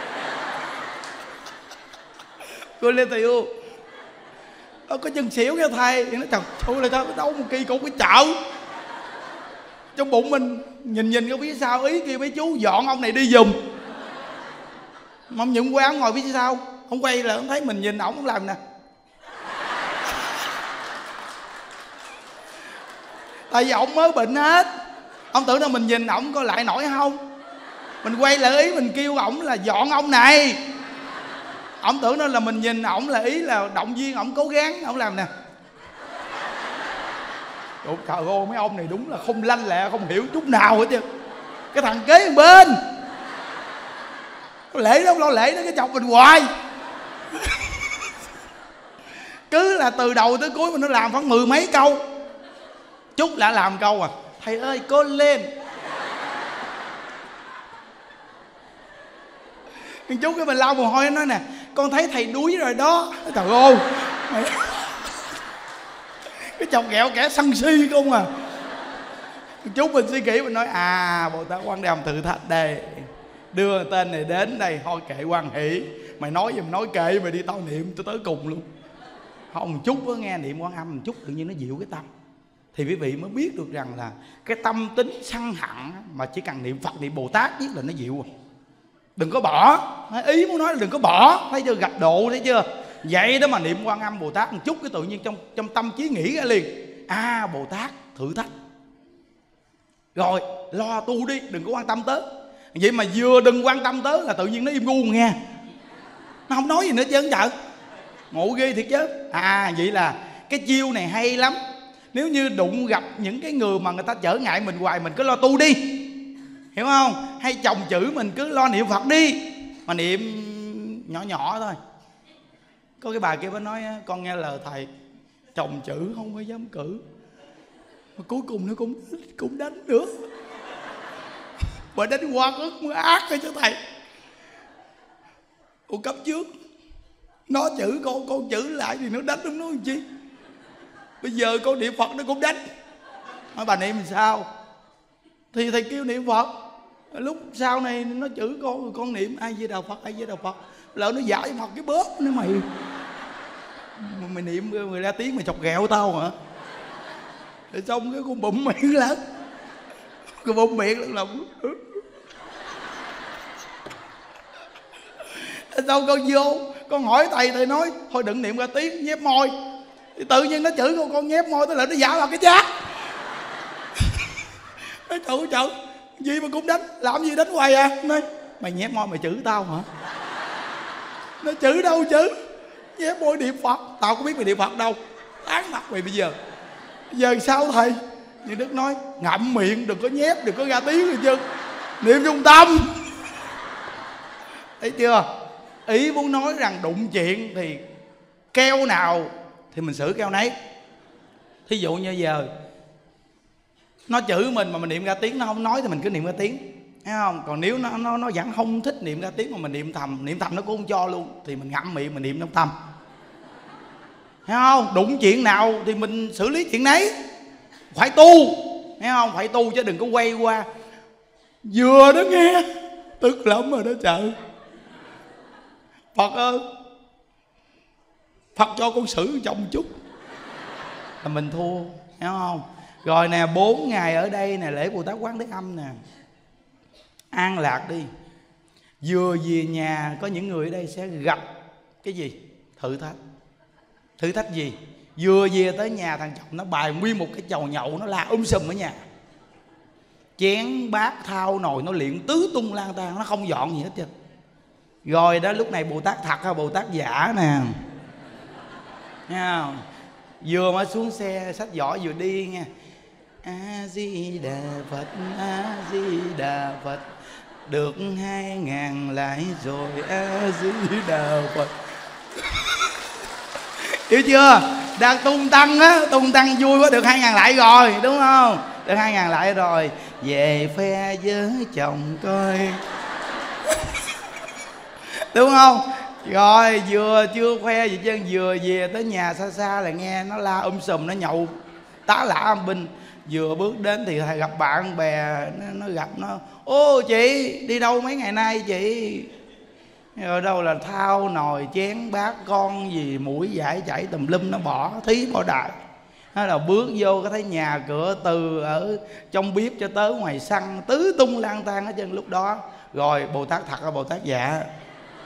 cố lên thầy ơi. Có chân xỉu nha thầy. Nó trời ơi là sao đâu một kỳ cục cái chợ. Trong bụng mình nhìn nhìn cái phía sau ý kia mấy chú dọn ông này đi giùm. Mà những quán ngồi phía sau, không quay là không thấy mình nhìn ổng, không làm nè. Tại vì ổng mới bệnh hết, ông tưởng là mình nhìn ổng coi lại nổi không. Mình quay lại ý mình kêu ổng là dọn ông này. Ổng tưởng đó là mình nhìn ổng là ý là động viên ổng cố gắng, ổng làm nè. Ủa, trời ơi, mấy ông này đúng là không lanh lẹ, không hiểu chút nào hết chứ. Cái thằng kế bên bên lễ đó, lo lễ đó, cái chọc mình hoài. Cứ là từ đầu tới cuối mà nó làm khoảng mười mấy câu. Chút đã làm câu à: thầy ơi cố lên. Chút cái mình lau mồ hôi, nó nói nè: con thấy thầy đuối rồi đó. Trời ơi, cái chồng ghẹo kẻ sân si không à. Chút mình suy nghĩ, mình nói à, Bồ Tát Quan Đàm thử thách đây, đưa tên này đến đây, thôi kệ quan hỷ. Mày nói gì mày nói, kệ mày đi, tao niệm tôi tới cùng luôn. Không, một chút có nghe niệm Quan Âm một chút tự nhiên nó dịu cái tâm. Thì quý vị mới biết được rằng là cái tâm tính sân hận mà chỉ cần niệm Phật niệm Bồ Tát biết là nó dịu rồi. Đừng có bỏ, ý muốn nói là đừng có bỏ, thấy chưa, gặp độ, thấy chưa. Vậy đó mà niệm Quan Âm Bồ Tát một chút cái tự nhiên trong trong tâm trí nghĩ ra liền: à, Bồ Tát thử thách rồi, lo tu đi, đừng có quan tâm tới. Vậy mà vừa đừng quan tâm tới là tự nhiên nó im gu nghe, nó không nói gì nữa chứ trời. Ngộ ghê thiệt chứ. À, vậy là cái chiêu này hay lắm. Nếu như đụng gặp những cái người mà người ta trở ngại mình hoài, mình cứ lo tu đi, hiểu không? Hay chồng chữ mình cứ lo niệm Phật đi, mà niệm nhỏ nhỏ thôi. Có cái bà kia mới nói: con nghe lời thầy, chồng chữ không có dám cử, mà cuối cùng nó cũng cũng đánh nữa. Mà đánh qua ức mới ác thôi cho thầy. Ủa cấp trước nó chữ con, con chữ lại thì nó đánh đúng nó làm chi. Bây giờ con niệm Phật nó cũng đánh. Hỏi bà niệm làm sao? Thì thầy kêu niệm Phật. Lúc sau này nó chữ con, con niệm A Di Đà Phật, A Di Đà Phật. Lỡ nó dạy Phật cái bóp nữa mày. Mày niệm mười ra tiếng mày chọc ghẹo tao hả? Rồi xong cái con bụm miệng lớn. Con bụm miệng lớn là xong con vô, con hỏi thầy, thầy nói thôi đừng niệm ra tiếng, nhép môi. Thì tự nhiên nó chửi con, con nhép môi, tới lại nó giả vào cái chát. Nói trời ơi trời, gì mà cũng đánh, làm gì đánh hoài à? Nói mày nhép môi mày chửi tao hả? Nó chửi đâu chứ, nhép môi niệm Phật. Tao có biết mày niệm Phật đâu, tán mặt mày bây giờ. Bây giờ sao thầy? Như Đức nói ngậm miệng, đừng có nhép, đừng có ra tiếng gì chứ, niệm trung tâm. Thấy chưa? Ý muốn nói rằng đụng chuyện thì keo nào thì mình xử keo nấy. Thí dụ như giờ nó chửi mình mà mình niệm ra tiếng nó không nói thì mình cứ niệm ra tiếng, thấy không? Còn nếu nó nó nó vẫn không thích niệm ra tiếng mà mình niệm thầm, niệm thầm nó cũng không cho luôn, thì mình ngậm miệng mình niệm trong tâm, thấy không? Đụng chuyện nào thì mình xử lý chuyện nấy. Phải tu, thấy không? Phải tu chứ đừng có quay qua. Vừa đó nghe tức lắm rồi đó trời. Phật ơi, Phật cho con xử chồng chút là mình thua, hiểu không? Rồi nè, bốn ngày ở đây nè, lễ Bồ Tát Quán Thế Âm nè, an lạc đi. Vừa về nhà có những người ở đây sẽ gặp cái gì? Thử thách. Thử thách gì? Vừa về tới nhà thằng chồng nó bày nguyên một cái chầu nhậu, nó la um sùm ở nhà. Chén bát thao nồi nó liệng tứ tung lang tan, nó không dọn gì hết trơn. Rồi đó, lúc này Bồ Tát thật hay Bồ Tát giả nè, nghe không? Vừa mới xuống xe xách giỏ vừa đi nghe: A Di Đà Phật, A Di Đà Phật, được hai ngàn lại rồi, A Di Đà Phật. Hiểu chưa? Đang tung tăng á, tung tăng vui quá, được hai ngàn lại rồi, đúng không? Được hai ngàn lại rồi, về phe với chồng coi. Đúng không? Rồi vừa chưa khoe gì chứ, vừa về tới nhà xa xa là nghe nó la um sùm, nó nhậu tá lả âm binh. Vừa bước đến thì gặp bạn bè, nó, nó gặp nó: ô chị đi đâu mấy ngày nay chị? Ở đâu là thao nồi chén bát con gì mũi dãi chảy tùm lum, nó bỏ thí bỏ đại. Nó là bước vô có thấy nhà cửa từ ở trong bếp cho tới ngoài sân tứ tung lang tan hết trơn lúc đó. Rồi Bồ Tát thật hay Bồ Tát giả?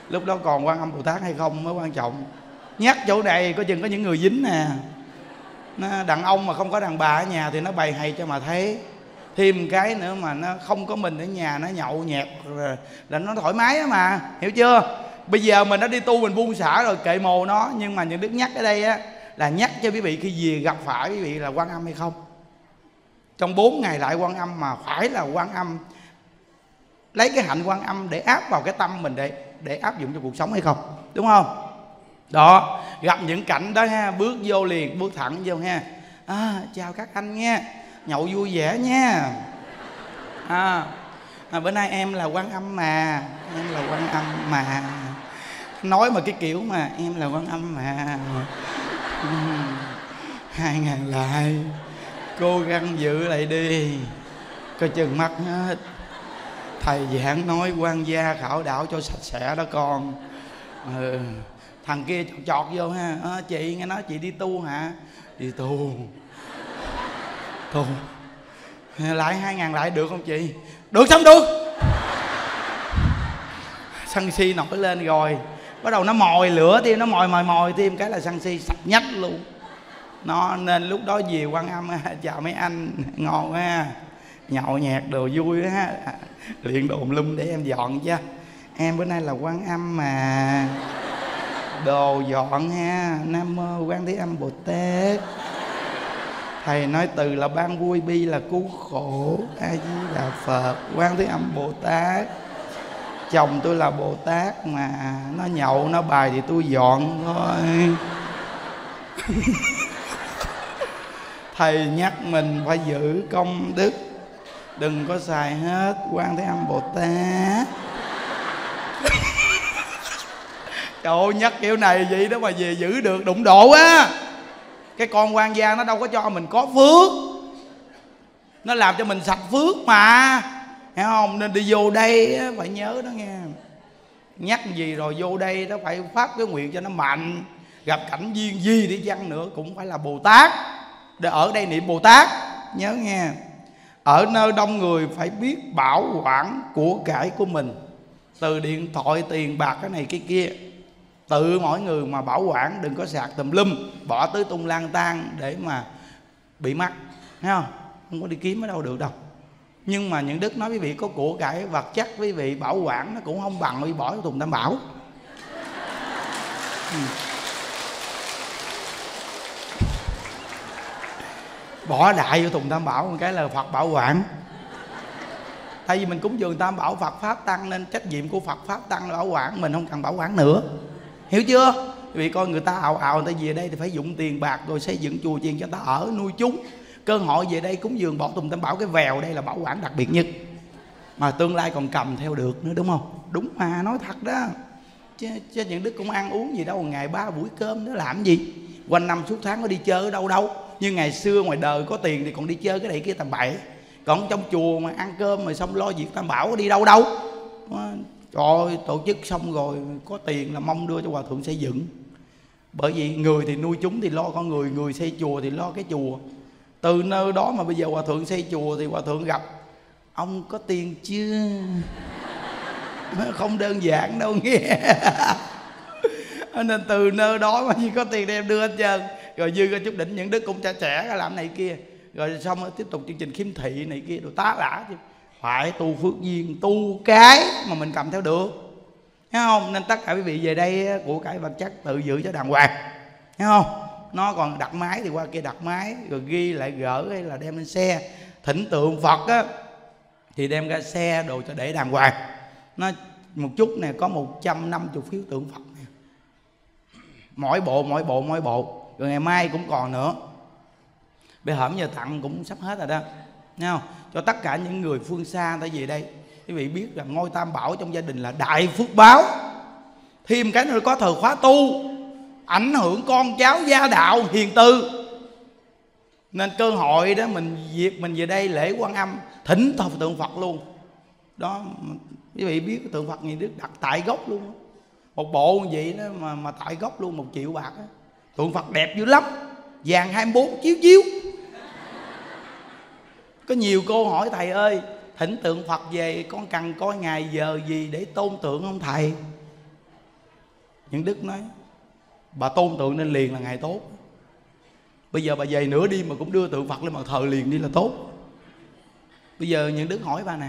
Lúc đó còn Quan Âm Bồ Tát hay không mới quan trọng. Nhắc chỗ này có chừng có những người dính nè. Nó, đàn ông mà không có đàn bà ở nhà thì nó bày hay cho mà thấy. Thêm cái nữa mà nó không có mình ở nhà, nó nhậu nhẹt là, là nó thoải mái á mà, hiểu chưa? Bây giờ mình đã đi tu, mình buông xả rồi, kệ mồ nó. Nhưng mà những đức nhắc ở đây á là nhắc cho quý vị khi về gặp phải quý vị là Quan Âm hay không. Trong bốn ngày lại Quan Âm mà phải là Quan Âm, lấy cái hạnh Quan Âm để áp vào cái tâm mình để để áp dụng cho cuộc sống hay không, đúng không? Đó, gặp những cảnh đó ha, bước vô liền, bước thẳng vô ha. À, chào các anh nha, nhậu vui vẻ nha. À, à, bữa nay em là Quan Âm mà, em là Quan Âm mà. Nói mà cái kiểu mà em là Quan Âm mà. uhm, Hai ngàn lại, cố gắng giữ lại đi, coi chừng mất hết. Thầy giảng nói quan gia khảo đạo cho sạch sẽ đó con. Ừ. Thằng kia chọt, chọt vô ha. À, chị nghe nói chị đi tu hả? Đi tu. Tu lại hai ngàn lại được không chị? Được xong được. Sân si nổi lên rồi, bắt đầu nó mồi lửa thêm, nó mồi mồi mồi thêm cái là sân si sạch nhách luôn. Nó nên lúc đó về Quan Âm chào mấy anh ngon ha, nhậu nhẹt đồ vui ha, liền đồn lum để em dọn chứ. Em bữa nay là Quan Âm mà, đồ dọn ha. Nam mô Quan Thế Âm Bồ Tát. Thầy nói từ là ban vui, bi là cứu khổ, A Di Đà Phật. Quan Thế Âm Bồ Tát. Chồng tôi là Bồ Tát mà, nó nhậu nó bài thì tôi dọn thôi. Thầy nhắc mình phải giữ công đức, đừng có xài hết. Quan Thế Âm Bồ Tát. Trời ơi, nhắc kiểu này vậy đó mà về giữ được đụng độ á. Cái con quan gia nó đâu có cho mình có phước, nó làm cho mình sạch phước mà, hiểu không? Nên đi vô đây phải nhớ đó nghe. Nhắc gì rồi vô đây đó phải phát cái nguyện cho nó mạnh. Gặp cảnh duyên gì đi chăng nữa cũng phải là Bồ Tát, để ở đây niệm Bồ Tát. Nhớ nghe. Ở nơi đông người phải biết bảo quản của cải của mình, từ điện thoại, tiền bạc, cái này cái kia. Tự mỗi người mà bảo quản, đừng có sạc tùm lum, bỏ tứ tung lang tan để mà bị mắc, thấy không? Không có đi kiếm ở đâu được đâu. Nhưng mà những đức nói quý vị có của cải vật chất, quý vị bảo quản nó cũng không bằng quý bỏ vào thùng tam bảo. ừ. Bỏ đại vô thùng tam bảo một cái là Phật bảo quản. Tại vì mình cúng dường tam bảo Phật Pháp Tăng, nên trách nhiệm của Phật Pháp Tăng là bảo quản, mình không cần bảo quản nữa. Hiểu chưa? Vì coi người ta ào ào người ta về đây thì phải dụng tiền bạc rồi xây dựng chùa chiền cho người ta ở nuôi chúng. Cơ hội về đây cúng dường bỏ thùng tam bảo, cái vèo đây là bảo quản đặc biệt nhất, mà tương lai còn cầm theo được nữa, đúng không? Đúng mà, nói thật đó. Chứ, chứ những đức cũng ăn uống gì đâu, ngày ba buổi cơm đó làm gì? Quanh năm suốt tháng có đi chơi ở đâu đâu. Như ngày xưa ngoài đời có tiền thì còn đi chơi cái này kia tầm bậy. Còn trong chùa mà ăn cơm rồi xong lo việc tam bảo có đi đâu đâu. Trời ơi, tổ chức xong rồi có tiền là mong đưa cho hòa thượng xây dựng. Bởi vì người thì nuôi chúng thì lo con người, người xây chùa thì lo cái chùa. Từ nơi đó mà bây giờ hòa thượng xây chùa thì hòa thượng gặp ông có tiền chưa? Không đơn giản đâu nghe. Nên từ nơi đó mà chỉ có tiền đem đưa hết trơn. Rồi dư ra chút đỉnh những đức cũng trẻ trẻ làm này kia. Rồi xong rồi tiếp tục chương trình khiếm thị này kia rồi tá lả chứ. Phải tu phước duyên, tu cái mà mình cầm theo được, thấy không? Nên tất cả quý vị về đây của cải vật chất tự giữ cho đàng hoàng, thấy không? Nó còn đặt máy thì qua kia đặt máy, rồi ghi lại gỡ hay là đem lên xe. Thỉnh tượng Phật á thì đem ra xe đồ cho để đàng hoàng. Nó một chút này có một trăm năm mươi phiếu tượng Phật này. Mỗi bộ mỗi bộ mỗi bộ. Rồi ngày mai cũng còn nữa. Bây hởm giờ tặng cũng sắp hết rồi đó, thấy không? Cho tất cả những người phương xa ta về đây. Quý vị biết rằng ngôi tam bảo trong gia đình là đại phước báo. Thêm cái nữa có thời khóa tu, ảnh hưởng con cháu gia đạo hiền tư. Nên cơ hội đó mình việc mình về đây lễ Quan Âm thỉnh thờ tượng Phật luôn. Đó, quý vị biết tượng Phật này Đức đặt tại gốc luôn. Một bộ như vậy đó mà, mà tại gốc luôn, một triệu bạc đó. Tượng Phật đẹp dữ lắm, vàng hai mươi bốn chiếu chiếu. Có nhiều cô hỏi thầy ơi, thỉnh tượng Phật về con cần coi ngày giờ gì để tôn tượng không thầy? Những Đức nói bà tôn tượng nên liền là ngày tốt. Bây giờ bà về nửa đêm mà cũng đưa tượng Phật lên mà thờ liền đi là tốt. Bây giờ Những Đức hỏi bà nè,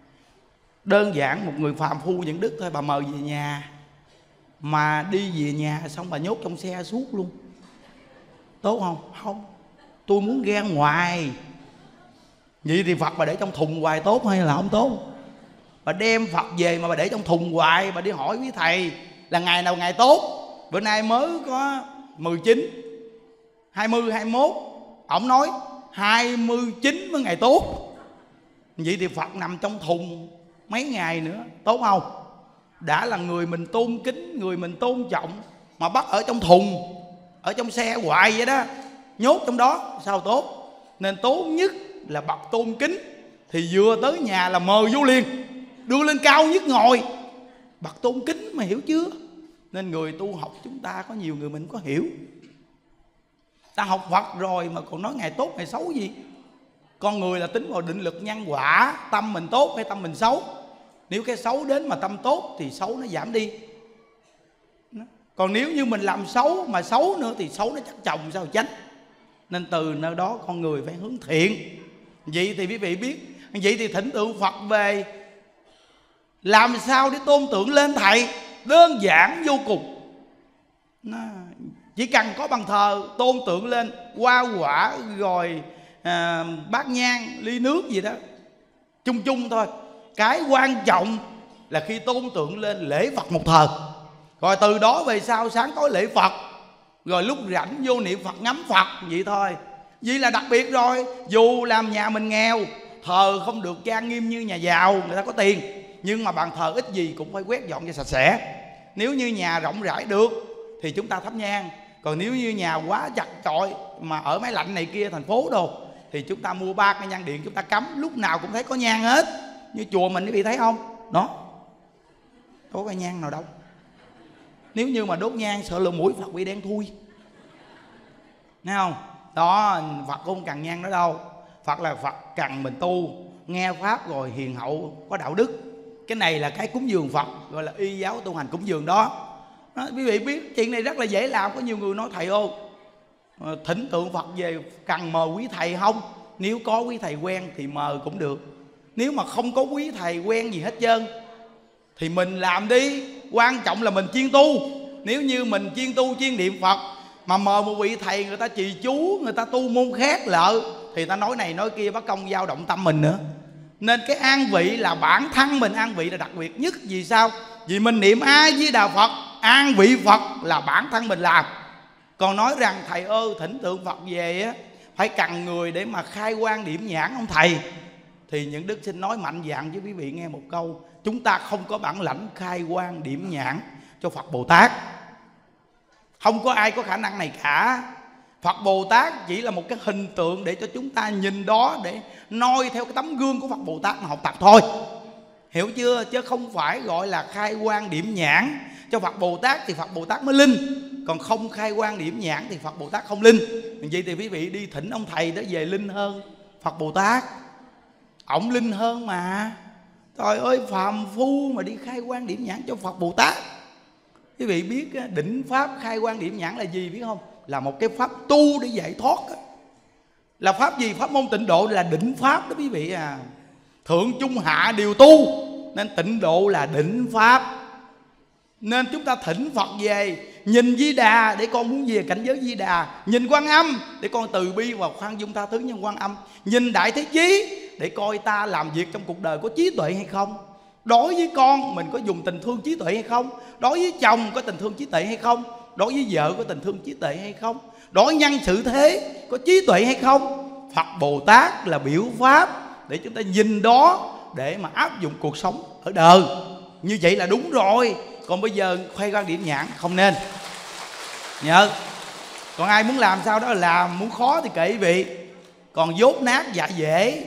đơn giản một người phàm phu Những Đức thôi, bà mời về nhà mà đi về nhà xong bà nhốt trong xe suốt luôn, tốt không? Không, tôi muốn ra ngoài. Vậy thì Phật bà để trong thùng hoài tốt hay là không tốt? Bà đem Phật về mà bà để trong thùng hoài, bà đi hỏi quý thầy là ngày nào ngày tốt. Bữa nay mới có mười chín, hai mươi, hai mươi mốt, ổng nói hai mươi chín mới ngày tốt. Vậy thì Phật nằm trong thùng mấy ngày nữa, tốt không? Đã là người mình tôn kính, người mình tôn trọng mà bắt ở trong thùng, ở trong xe hoài vậy đó, nhốt trong đó sao tốt? Nên tốt nhất là bậc tôn kính thì vừa tới nhà là mời vô liền, đưa lên cao nhất ngồi. Bậc tôn kính mà, hiểu chưa? Nên người tu học chúng ta có nhiều người mình có hiểu. Ta học Phật rồi mà còn nói ngày tốt ngày xấu gì? Con người là tính vào định lực nhân quả, tâm mình tốt hay tâm mình xấu. Nếu cái xấu đến mà tâm tốt thì xấu nó giảm đi. Còn nếu như mình làm xấu mà xấu nữa thì xấu nó chắc chồng sao tránh. Nên từ nơi đó con người phải hướng thiện. Vậy thì quý vị biết, vậy thì thỉnh tượng Phật về làm sao để tôn tượng lên thầy? Đơn giản vô cùng. Chỉ cần có bàn thờ tôn tượng lên, hoa quả rồi à, bát nhang, ly nước gì đó, chung chung thôi. Cái quan trọng là khi tôn tượng lên lễ Phật một thời, rồi từ đó về sau sáng tối lễ Phật, rồi lúc rảnh vô niệm Phật ngắm Phật, vậy thôi. Vậy là đặc biệt rồi. Dù làm nhà mình nghèo, thờ không được trang nghiêm như nhà giàu, người ta có tiền, nhưng mà bàn thờ ít gì cũng phải quét dọn cho sạch sẽ. Nếu như nhà rộng rãi được thì chúng ta thắp nhang. Còn nếu như nhà quá chặt chội mà ở máy lạnh này kia thành phố đồ thì chúng ta mua ba cái nhang điện, chúng ta cắm lúc nào cũng thấy có nhang hết. Như chùa mình quý vị thấy không? Đó, có cái nhang nào đâu. Nếu như mà đốt nhang sợ lỗ mũi Phật bị đen thui, thấy không? Đó, Phật cũng không cần nhang nữa đâu. Phật là Phật cần mình tu, nghe Pháp rồi hiền hậu, có đạo đức. Cái này là cái cúng dường Phật, gọi là y giáo tu hành cúng dường đó. Đó, quý vị biết chuyện này rất là dễ làm. Có nhiều người nói thầy ô, thỉnh tượng Phật về cần mời quý thầy không? Nếu có quý thầy quen thì mời cũng được. Nếu mà không có quý thầy quen gì hết trơn thì mình làm đi. Quan trọng là mình chuyên tu. Nếu như mình chuyên tu chuyên niệm Phật mà mời một vị thầy người ta trì chú, người ta tu môn khác lợ, thì ta nói này nói kia, bắt công dao động tâm mình nữa. Nên cái an vị là bản thân mình an vị là đặc biệt nhất. Vì sao? Vì mình niệm A Di Đà Phật, an vị Phật là bản thân mình làm. Còn nói rằng thầy ơi thỉnh tượng Phật về á phải cần người để mà khai quang điểm nhãn không thầy, thì Những Đức xin nói mạnh dạn với quý vị nghe một câu: chúng ta không có bản lãnh khai quang điểm nhãn cho Phật Bồ Tát. Không có ai có khả năng này cả. Phật Bồ Tát chỉ là một cái hình tượng để cho chúng ta nhìn đó, để noi theo cái tấm gương của Phật Bồ Tát mà học tập thôi. Hiểu chưa? Chứ không phải gọi là khai quang điểm nhãn cho Phật Bồ Tát thì Phật Bồ Tát mới linh. Còn không khai quang điểm nhãn thì Phật Bồ Tát không linh. Vậy thì quý vị đi thỉnh ông thầy đó về linh hơn Phật Bồ Tát. Ổng linh hơn mà. Trời ơi, phàm phu mà đi khai quang điểm nhãn cho Phật Bồ Tát. Quý vị biết đỉnh pháp khai quang điểm nhãn là gì biết không? Là một cái pháp tu để giải thoát. Là pháp gì? Pháp môn tịnh độ là đỉnh pháp đó quý vị à. Thượng trung hạ đều tu, nên tịnh độ là đỉnh pháp. Nên chúng ta thỉnh Phật về, nhìn Di Đà để con muốn về cảnh giới Di Đà, nhìn Quan Âm để con từ bi và khoan dung tha thứ nhân Quan Âm, nhìn Đại Thế Chí để coi ta làm việc trong cuộc đời có trí tuệ hay không. Đối với con mình có dùng tình thương trí tuệ hay không? Đối với chồng có tình thương trí tuệ hay không? Đối với vợ có tình thương trí tuệ hay không? Đối với nhân sự thế có trí tuệ hay không? Phật Bồ Tát là biểu pháp để chúng ta nhìn đó để mà áp dụng cuộc sống ở đời. Như vậy là đúng rồi. Còn bây giờ khoe quan điểm nhãn không nên nhớ. Còn ai muốn làm sao đó là làm, muốn khó thì kệ vị. Còn dốt nát dạ dễ,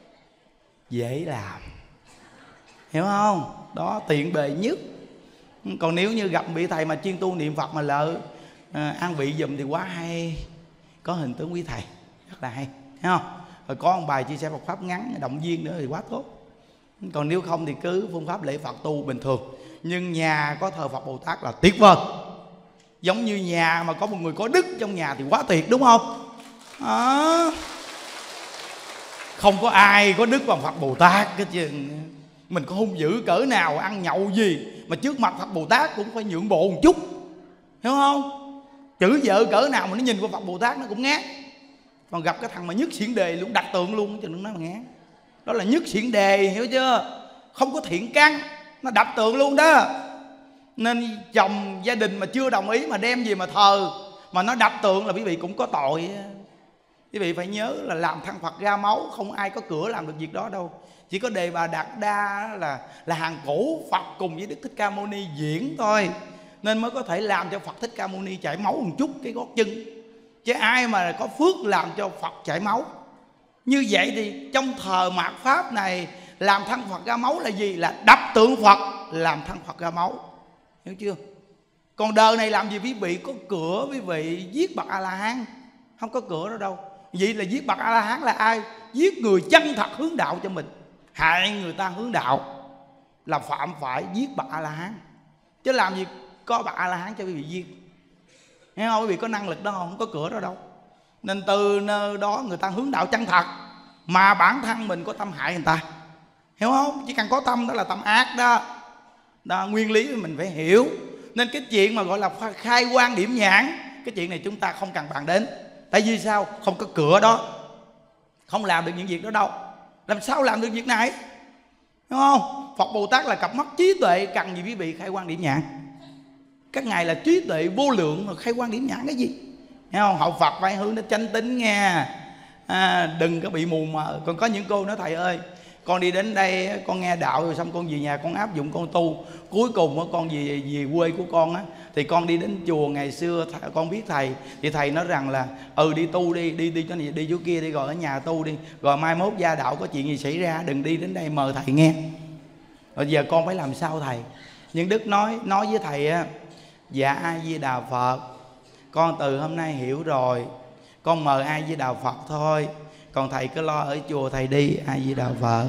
dễ làm, hiểu không? Đó, tiện bề nhất. Còn nếu như gặp vị thầy mà chuyên tu niệm Phật mà lỡ à, an vị dùm thì quá hay. Có hình tướng quý thầy rất là hay, thấy không? Rồi có một bài chia sẻ Phật pháp ngắn động viên nữa thì quá tốt. Còn nếu không thì cứ phương pháp lễ Phật tu bình thường. Nhưng nhà có thờ Phật Bồ Tát là tuyệt vời. Giống như nhà mà có một người có đức trong nhà thì quá tuyệt, đúng không? À, không có ai có đức bằng Phật Bồ Tát cái chứ. Mình có hung dữ cỡ nào, ăn nhậu gì mà trước mặt Phật Bồ Tát cũng phải nhượng bộ một chút, hiểu không? Chữ vợ cỡ nào mà nó nhìn qua Phật Bồ Tát nó cũng ngán. Còn gặp cái thằng mà nhất xiển đề luôn, đặt tượng luôn, chứ đừng nói mà ngán. Đó là nhất xiển đề, hiểu chưa? Không có thiện căn, nó đập tượng luôn đó. Nên chồng gia đình mà chưa đồng ý mà đem gì mà thờ, mà nó đập tượng là quý vị cũng có tội. Quý vị phải nhớ là làm thân Phật ra máu, không ai có cửa làm được việc đó đâu. Chỉ có Đề Bà Đạt Đa là là hàng cổ Phật cùng với Đức Thích Ca Mâu Ni diễn thôi, nên mới có thể làm cho Phật Thích Ca Mâu Ni chảy máu một chút cái gót chân. Chứ ai mà có phước làm cho Phật chảy máu. Như vậy thì trong thờ mạt Pháp này, làm thân Phật ra máu là gì? Là đập tượng Phật làm thân Phật ra máu, hiểu chưa? Còn đời này làm gì quý vị có cửa quý vị giết bậc A-la-hán? Không có cửa đó đâu. Vậy là giết bậc A-la-hán là ai? Giết người chân thật hướng đạo cho mình, hại người ta hướng đạo là phạm phải giết bậc A-la-hán. Chứ làm gì có bậc A-la-hán cho quý vị giết, nghe không? Quý vị có năng lực đó không? Không có cửa đó đâu. Nên từ nơi đó người ta hướng đạo chân thật, mà bản thân mình có tâm hại người ta, hiểu không? Chỉ cần có tâm đó là tâm ác đó. Đó, nguyên lý mình phải hiểu. Nên cái chuyện mà gọi là khai quang điểm nhãn, cái chuyện này chúng ta không cần bàn đến. Tại vì sao? Không có cửa đó, không làm được những việc đó đâu. Làm sao làm được việc này, đúng không? Phật Bồ Tát là cặp mắt trí tuệ, cần gì quý vị khai quang điểm nhãn? Các ngài là trí tuệ vô lượng mà khai quang điểm nhãn cái gì? Thấy không? Hậu Phật phải hướng đến chánh tín nha, à, đừng có bị mù mờ. Còn có những cô nói thầy ơi, con đi đến đây con nghe đạo rồi xong con về nhà con áp dụng con tu, cuối cùng con về về quê của con á, thì con đi đến chùa ngày xưa con biết thầy, thì thầy nói rằng là ừ đi tu đi, đi đi chỗ này đi chỗ kia đi, rồi ở nhà tu đi, rồi mai mốt gia đạo có chuyện gì xảy ra đừng đi đến đây mời thầy nghe. Rồi giờ con phải làm sao thầy? Nhưng Đức nói nói với thầy á, dạ A Di Đà Phật, con từ hôm nay hiểu rồi, con mời A Di Đà Phật thôi, còn thầy cứ lo ở chùa thầy đi, A Di Đà Phật.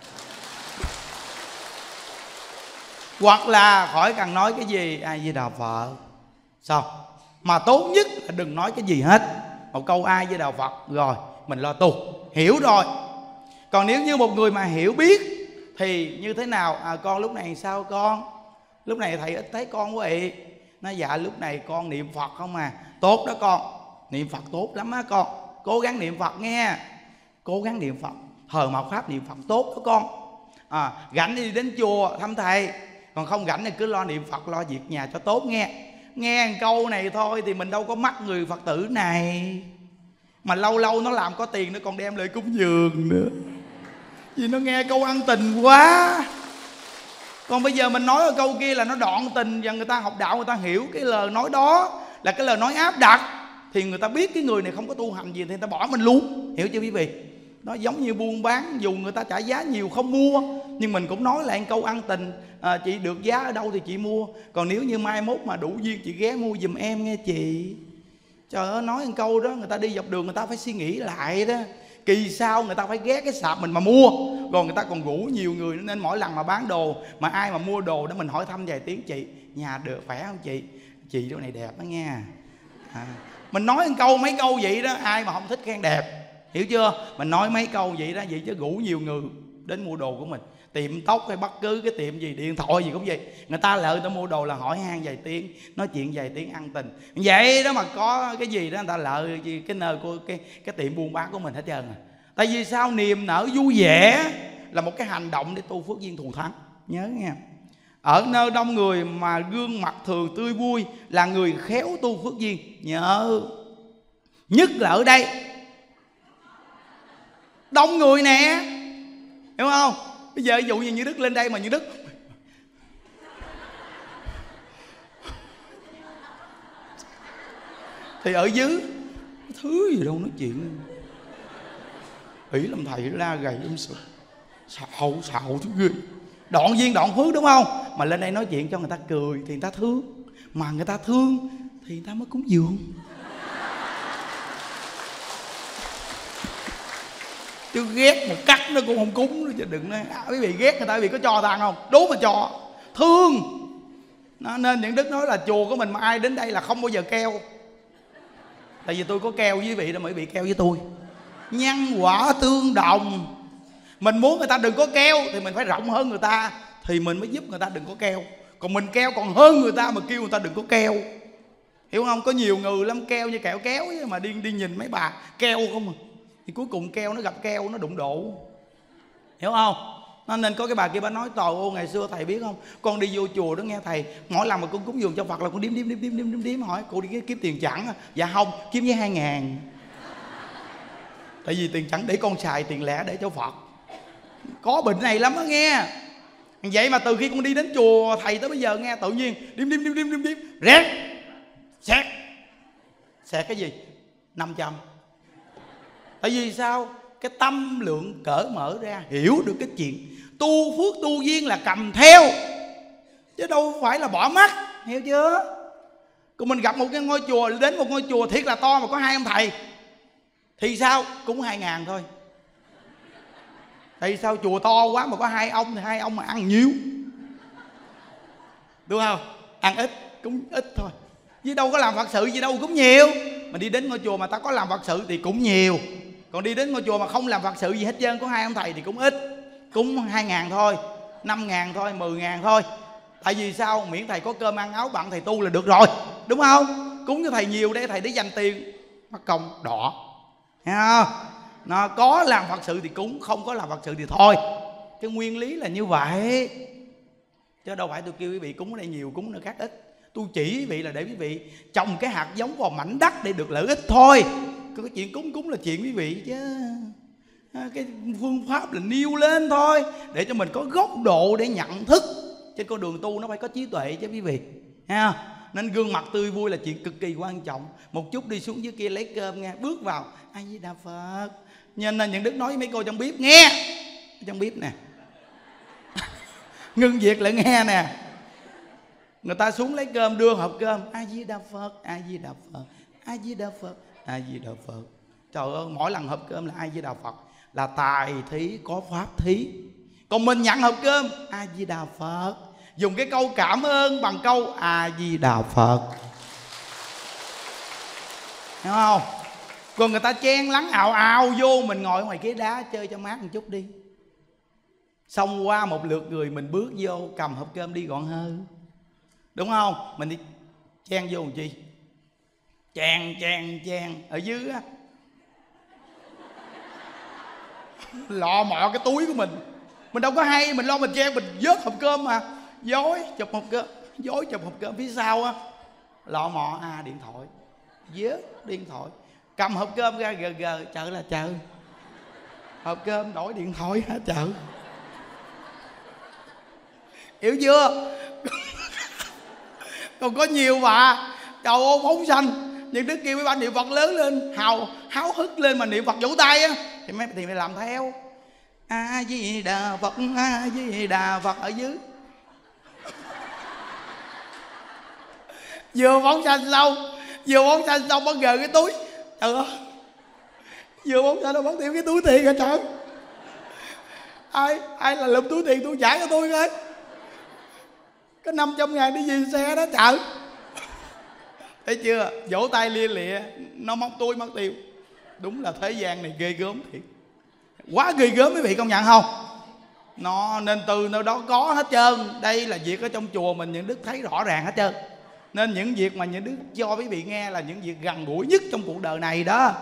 Hoặc là khỏi cần nói cái gì, A Di Đà Phật. Sao? Mà tốt nhất là đừng nói cái gì hết, một câu A Di Đà Phật rồi mình lo tu, hiểu rồi. Còn nếu như một người mà hiểu biết thì như thế nào? À, con lúc này sao con? Lúc này thầy ít thấy con quá vậy. Nói dạ lúc này con niệm Phật không à. Tốt đó con, niệm Phật tốt lắm á con, cố gắng niệm Phật nghe, cố gắng niệm Phật, thờ mạt Pháp niệm Phật tốt đó con. À, rảnh đi đến chùa thăm thầy, còn không rảnh thì cứ lo niệm Phật, lo việc nhà cho tốt nghe. Nghe câu này thôi thì mình đâu có mắc người Phật tử này, mà lâu lâu nó làm có tiền nó còn đem lại cúng dường nữa, vì nó nghe câu ăn tình quá. Còn bây giờ mình nói ở câu kia là nó đoạn tình, và người ta học đạo người ta hiểu cái lời nói đó là cái lời nói áp đặt, thì người ta biết cái người này không có tu hành gì thì người ta bỏ mình luôn, hiểu chưa quý vị? Nó giống như buôn bán, dù người ta trả giá nhiều không mua, nhưng mình cũng nói lại câu ăn tình, à, chị được giá ở đâu thì chị mua, còn nếu như mai mốt mà đủ duyên chị ghé mua giùm em nghe chị. Trời ơi, nói một câu đó người ta đi dọc đường người ta phải suy nghĩ lại đó, kỳ sau người ta phải ghé cái sạp mình mà mua. Còn người ta còn rủ nhiều người, nên mỗi lần mà bán đồ mà ai mà mua đồ đó mình hỏi thăm vài tiếng, chị nhà được khỏe không chị, chị chỗ này đẹp đó nha. À, mình nói một câu mấy câu vậy đó, ai mà không thích khen đẹp, hiểu chưa? Mình nói mấy câu vậy đó, vậy chứ rủ nhiều người đến mua đồ của mình, tiệm tóc hay bất cứ cái tiệm gì, điện thoại gì cũng vậy, người ta lợi người ta mua đồ là hỏi han vài tiếng, nói chuyện vài tiếng ăn tình vậy đó, mà có cái gì đó người ta lợi gì cái nơi của cái cái tiệm buôn bán của mình hết trơn à. Tại vì sao? Niềm nở vui vẻ là một cái hành động để tu phước duyên thù thắng, nhớ nghe. Ở nơi đông người mà gương mặt thường tươi vui là người khéo tu phước duyên, nhớ. Nhất là ở đây đông người nè, hiểu không? Bây giờ ví dụ như Như Đức lên đây mà Như Đức thì ở dưới thứ gì đâu nói chuyện, ỷ làm thầy la gầy um sụp, xạo xạo thứ ghê, đoạn duyên đoạn phước, đúng không? Mà lên đây nói chuyện cho người ta cười thì người ta thương, mà người ta thương thì người ta mới cúng dường. Chứ ghét một cắt nó cũng không cúng nữa, chứ đừng nói à, quý vị ghét người ta quý vị có cho ta không? Đố mà cho, thương Nó nên những đức nói là chùa của mình mà ai đến đây là không bao giờ keo. Tại vì tôi có keo với quý vị đâu mà quý vị keo với tôi. Nhân quả tương đồng. Mình muốn người ta đừng có keo thì mình phải rộng hơn người ta, thì mình mới giúp người ta đừng có keo. Còn mình keo còn hơn người ta mà kêu người ta đừng có keo. Hiểu không? Có nhiều người lắm keo như kẹo kéo ấy, mà đi đi nhìn mấy bà keo không à. Thì cuối cùng keo nó gặp keo nó đụng độ. Hiểu không? Nó nên có cái bà kia bà nói trời ơi ngày xưa thầy biết không, con đi vô chùa đó nghe thầy, mỗi lần mà con cúng dường cho Phật là con điếm điếm điếm điếm điếm điếm hỏi cô đi kiếm tiền chẳng à? Dạ không, kiếm với hai ngàn. Tại vì tiền chẳng để con xài, tiền lẻ để cho Phật. Có bệnh này lắm đó nghe. Vậy mà từ khi con đi đến chùa thầy tới bây giờ nghe tự nhiên điếm điếm điếm điếm điếm điếm rét xét xét cái gì năm trăm. Tại vì sao? Cái tâm lượng cởi mở ra, hiểu được cái chuyện tu phước tu duyên là cầm theo chứ đâu phải là bỏ mắt. Hiểu chưa? Còn mình gặp một cái ngôi chùa, đến một ngôi chùa thiệt là to mà có hai ông thầy thì sao? Cúng hai ngàn thôi. Tại sao chùa to quá mà có hai ông thì hai ông mà ăn nhiều, đúng không? Ăn ít cúng ít thôi, chứ đâu có làm Phật sự gì đâu cúng nhiều. Mà đi đến ngôi chùa mà ta có làm Phật sự thì cũng nhiều. Còn đi đến ngôi chùa mà không làm Phật sự gì hết trơn, có hai ông thầy thì cũng ít. Cúng hai ngàn thôi, năm ngàn thôi, mười ngàn thôi. Tại vì sao? Miễn thầy có cơm ăn áo bận thầy tu là được rồi, đúng không? Cúng cho thầy nhiều để thầy để dành tiền mất công đỏ. Thấy không? Nó có làm Phật sự thì cúng, không có làm Phật sự thì thôi. Cái nguyên lý là như vậy. Chứ đâu phải tôi kêu quý vị cúng ở đây nhiều, cúng nơi khác ít. Tôi chỉ quý vị là để quý vị trồng cái hạt giống vào mảnh đất để được lợi ích thôi. Cái chuyện cúng cúng là chuyện quý vị chứ. Cái phương pháp là nêu lên thôi, để cho mình có góc độ để nhận thức. Trên con đường tu nó phải có trí tuệ chứ quý vị. Ha? Nên gương mặt tươi vui là chuyện cực kỳ quan trọng. Một chút đi xuống dưới kia lấy cơm nghe, bước vào A Di Đà Phật. Nên là những đức nói với mấy cô trong bếp nghe, trong bếp nè ngưng việc lại nghe nè. Người ta xuống lấy cơm đưa hộp cơm A Di Đà Phật, A Di Đà Phật, A Di Đà Phật, A Di Đà Phật. Trời ơi, mỗi lần hộp cơm là A Di Đà Phật, là tài thí có pháp thí. Còn mình nhận hộp cơm A Di Đà Phật, dùng cái câu cảm ơn bằng câu A Di Đà Phật. Hiểu không? Còn người ta chen lắng ào ào vô, mình ngồi ngoài ghế đá chơi cho mát một chút đi. Xong qua một lượt người mình bước vô cầm hộp cơm đi gọn hơn, đúng không? Mình đi chen vô làm chi? Chen chen chen ở dưới á, lọ mọ cái túi của mình. Mình đâu có hay, mình lo mình chen, mình vớt hộp cơm mà. Dối chụp hộp cơm, dối chụp hộp cơm phía sau á, lọ mọ à điện thoại, vớt điện thoại. Cầm hộp cơm ra gờ gờ, chợ là chợ. Hộp cơm đổi điện thoại hả chợ. Hiểu chưa? Còn có nhiều bà trời ơi phóng sanh, những đứa kêu mấy bà niệm Phật lớn lên, hào háo hức lên mà niệm Phật vỗ tay á, thì mấy thì mày làm theo. A Di Đà Phật, A Di Đà Phật ở dưới. Vừa phóng sanh xong, vừa phóng sanh xong bắt gờ cái túi. Trời ơi, vừa phóng sanh nó bắt thêm cái túi tiền hả trời. Ai ai là lụm túi tiền tôi trả cho tôi coi. Có năm trăm ngàn đi về xe đó chợ. Thấy chưa? Vỗ tay lia lịa, nó móc túi mất tiêu. Đúng là thế gian này ghê gớm thiệt. Quá ghê gớm quý vị công nhận không? Nó nên từ nơi đó có hết trơn. Đây là việc ở trong chùa mình những đức thấy rõ ràng hết trơn. Nên những việc mà những đức cho quý vị nghe là những việc gần gũi nhất trong cuộc đời này đó.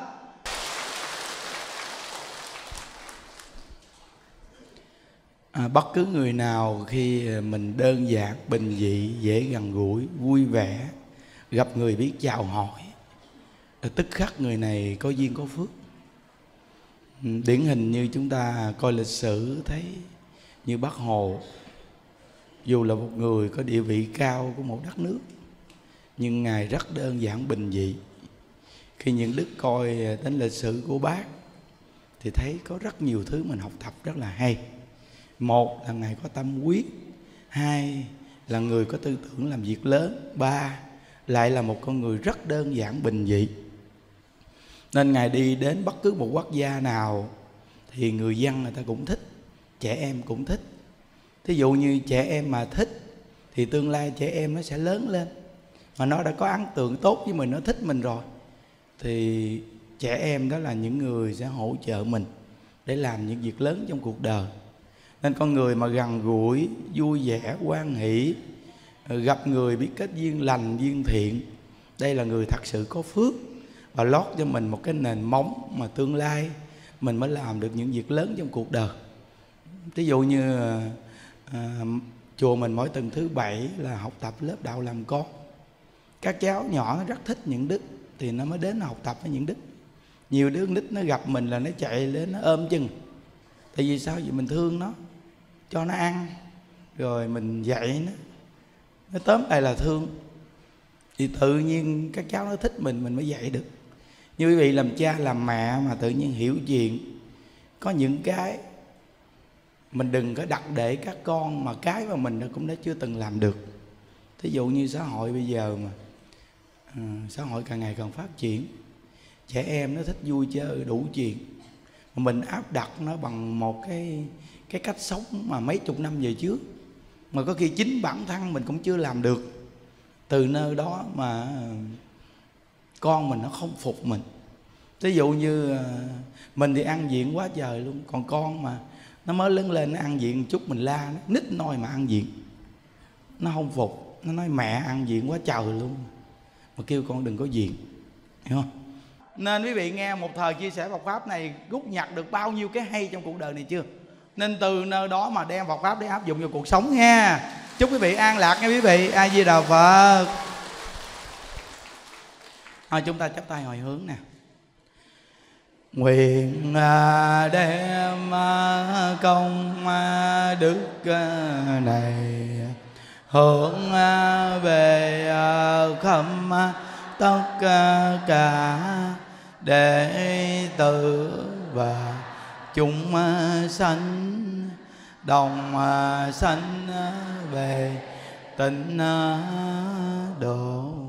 À, bất cứ người nào khi mình đơn giản, bình dị, dễ gần gũi, vui vẻ, gặp người biết chào hỏi, tức khắc người này có duyên có phước. Điển hình như chúng ta coi lịch sử thấy như Bác Hồ, dù là một người có địa vị cao của một đất nước, nhưng Ngài rất đơn giản bình dị. Khi những đức coi đến lịch sử của Bác thì thấy có rất nhiều thứ mình học tập rất là hay. Một là Ngài có tâm quyết, hai là người có tư tưởng làm việc lớn, ba lại là một con người rất đơn giản bình dị. Nên Ngài đi đến bất cứ một quốc gia nào thì người dân người ta cũng thích, trẻ em cũng thích. Thí dụ như trẻ em mà thích thì tương lai trẻ em nó sẽ lớn lên mà nó đã có ấn tượng tốt với mình, nó thích mình rồi, thì trẻ em đó là những người sẽ hỗ trợ mình để làm những việc lớn trong cuộc đời. Nên con người mà gần gũi, vui vẻ, hoan hỷ, gặp người biết kết duyên lành, duyên thiện, đây là người thật sự có phước và lót cho mình một cái nền móng mà tương lai mình mới làm được những việc lớn trong cuộc đời. Ví dụ như à, chùa mình mỗi tuần thứ bảy là học tập lớp đạo làm con. Các cháu nhỏ nó rất thích những đức thì nó mới đến học tập với những đức. Nhiều đứa nít nó gặp mình là nó chạy lên nó ôm chân. Tại vì sao? Vì mình thương nó, cho nó ăn, rồi mình dạy nó. Nó tóm lại là thương. Thì tự nhiên các cháu nó thích mình, mình mới dạy được. Như quý vị làm cha làm mẹ mà tự nhiên hiểu chuyện, có những cái mình đừng có đặt để các con mà cái mà mình cũng đã chưa từng làm được. Thí dụ như xã hội bây giờ mà à, xã hội càng ngày càng phát triển, trẻ em nó thích vui chơi đủ chuyện, mà mình áp đặt nó bằng một cái cái cách sống mà mấy chục năm về trước, mà có khi chính bản thân mình cũng chưa làm được. Từ nơi đó mà con mình nó không phục mình. Ví dụ như mình thì ăn diện quá trời luôn, còn con mà nó mới lớn lên nó ăn diện một chút mình la nó, nít nôi mà ăn diện, nó không phục, nó nói mẹ ăn diện quá trời luôn, mà kêu con đừng có diện, hiểu không? Nên quý vị nghe một thời chia sẻ Phật Pháp này rút nhặt được bao nhiêu cái hay trong cuộc đời này chưa? Nên từ nơi đó mà đem Phật Pháp để áp dụng vào cuộc sống nha. Chúc quý vị an lạc nha quý vị. A Di Đà Phật. À, chúng ta chắp tay hồi hướng nè. Nguyện đem công đức này hướng về khắp tất cả đệ tử và chúng sanh, đồng sanh về tịnh độ.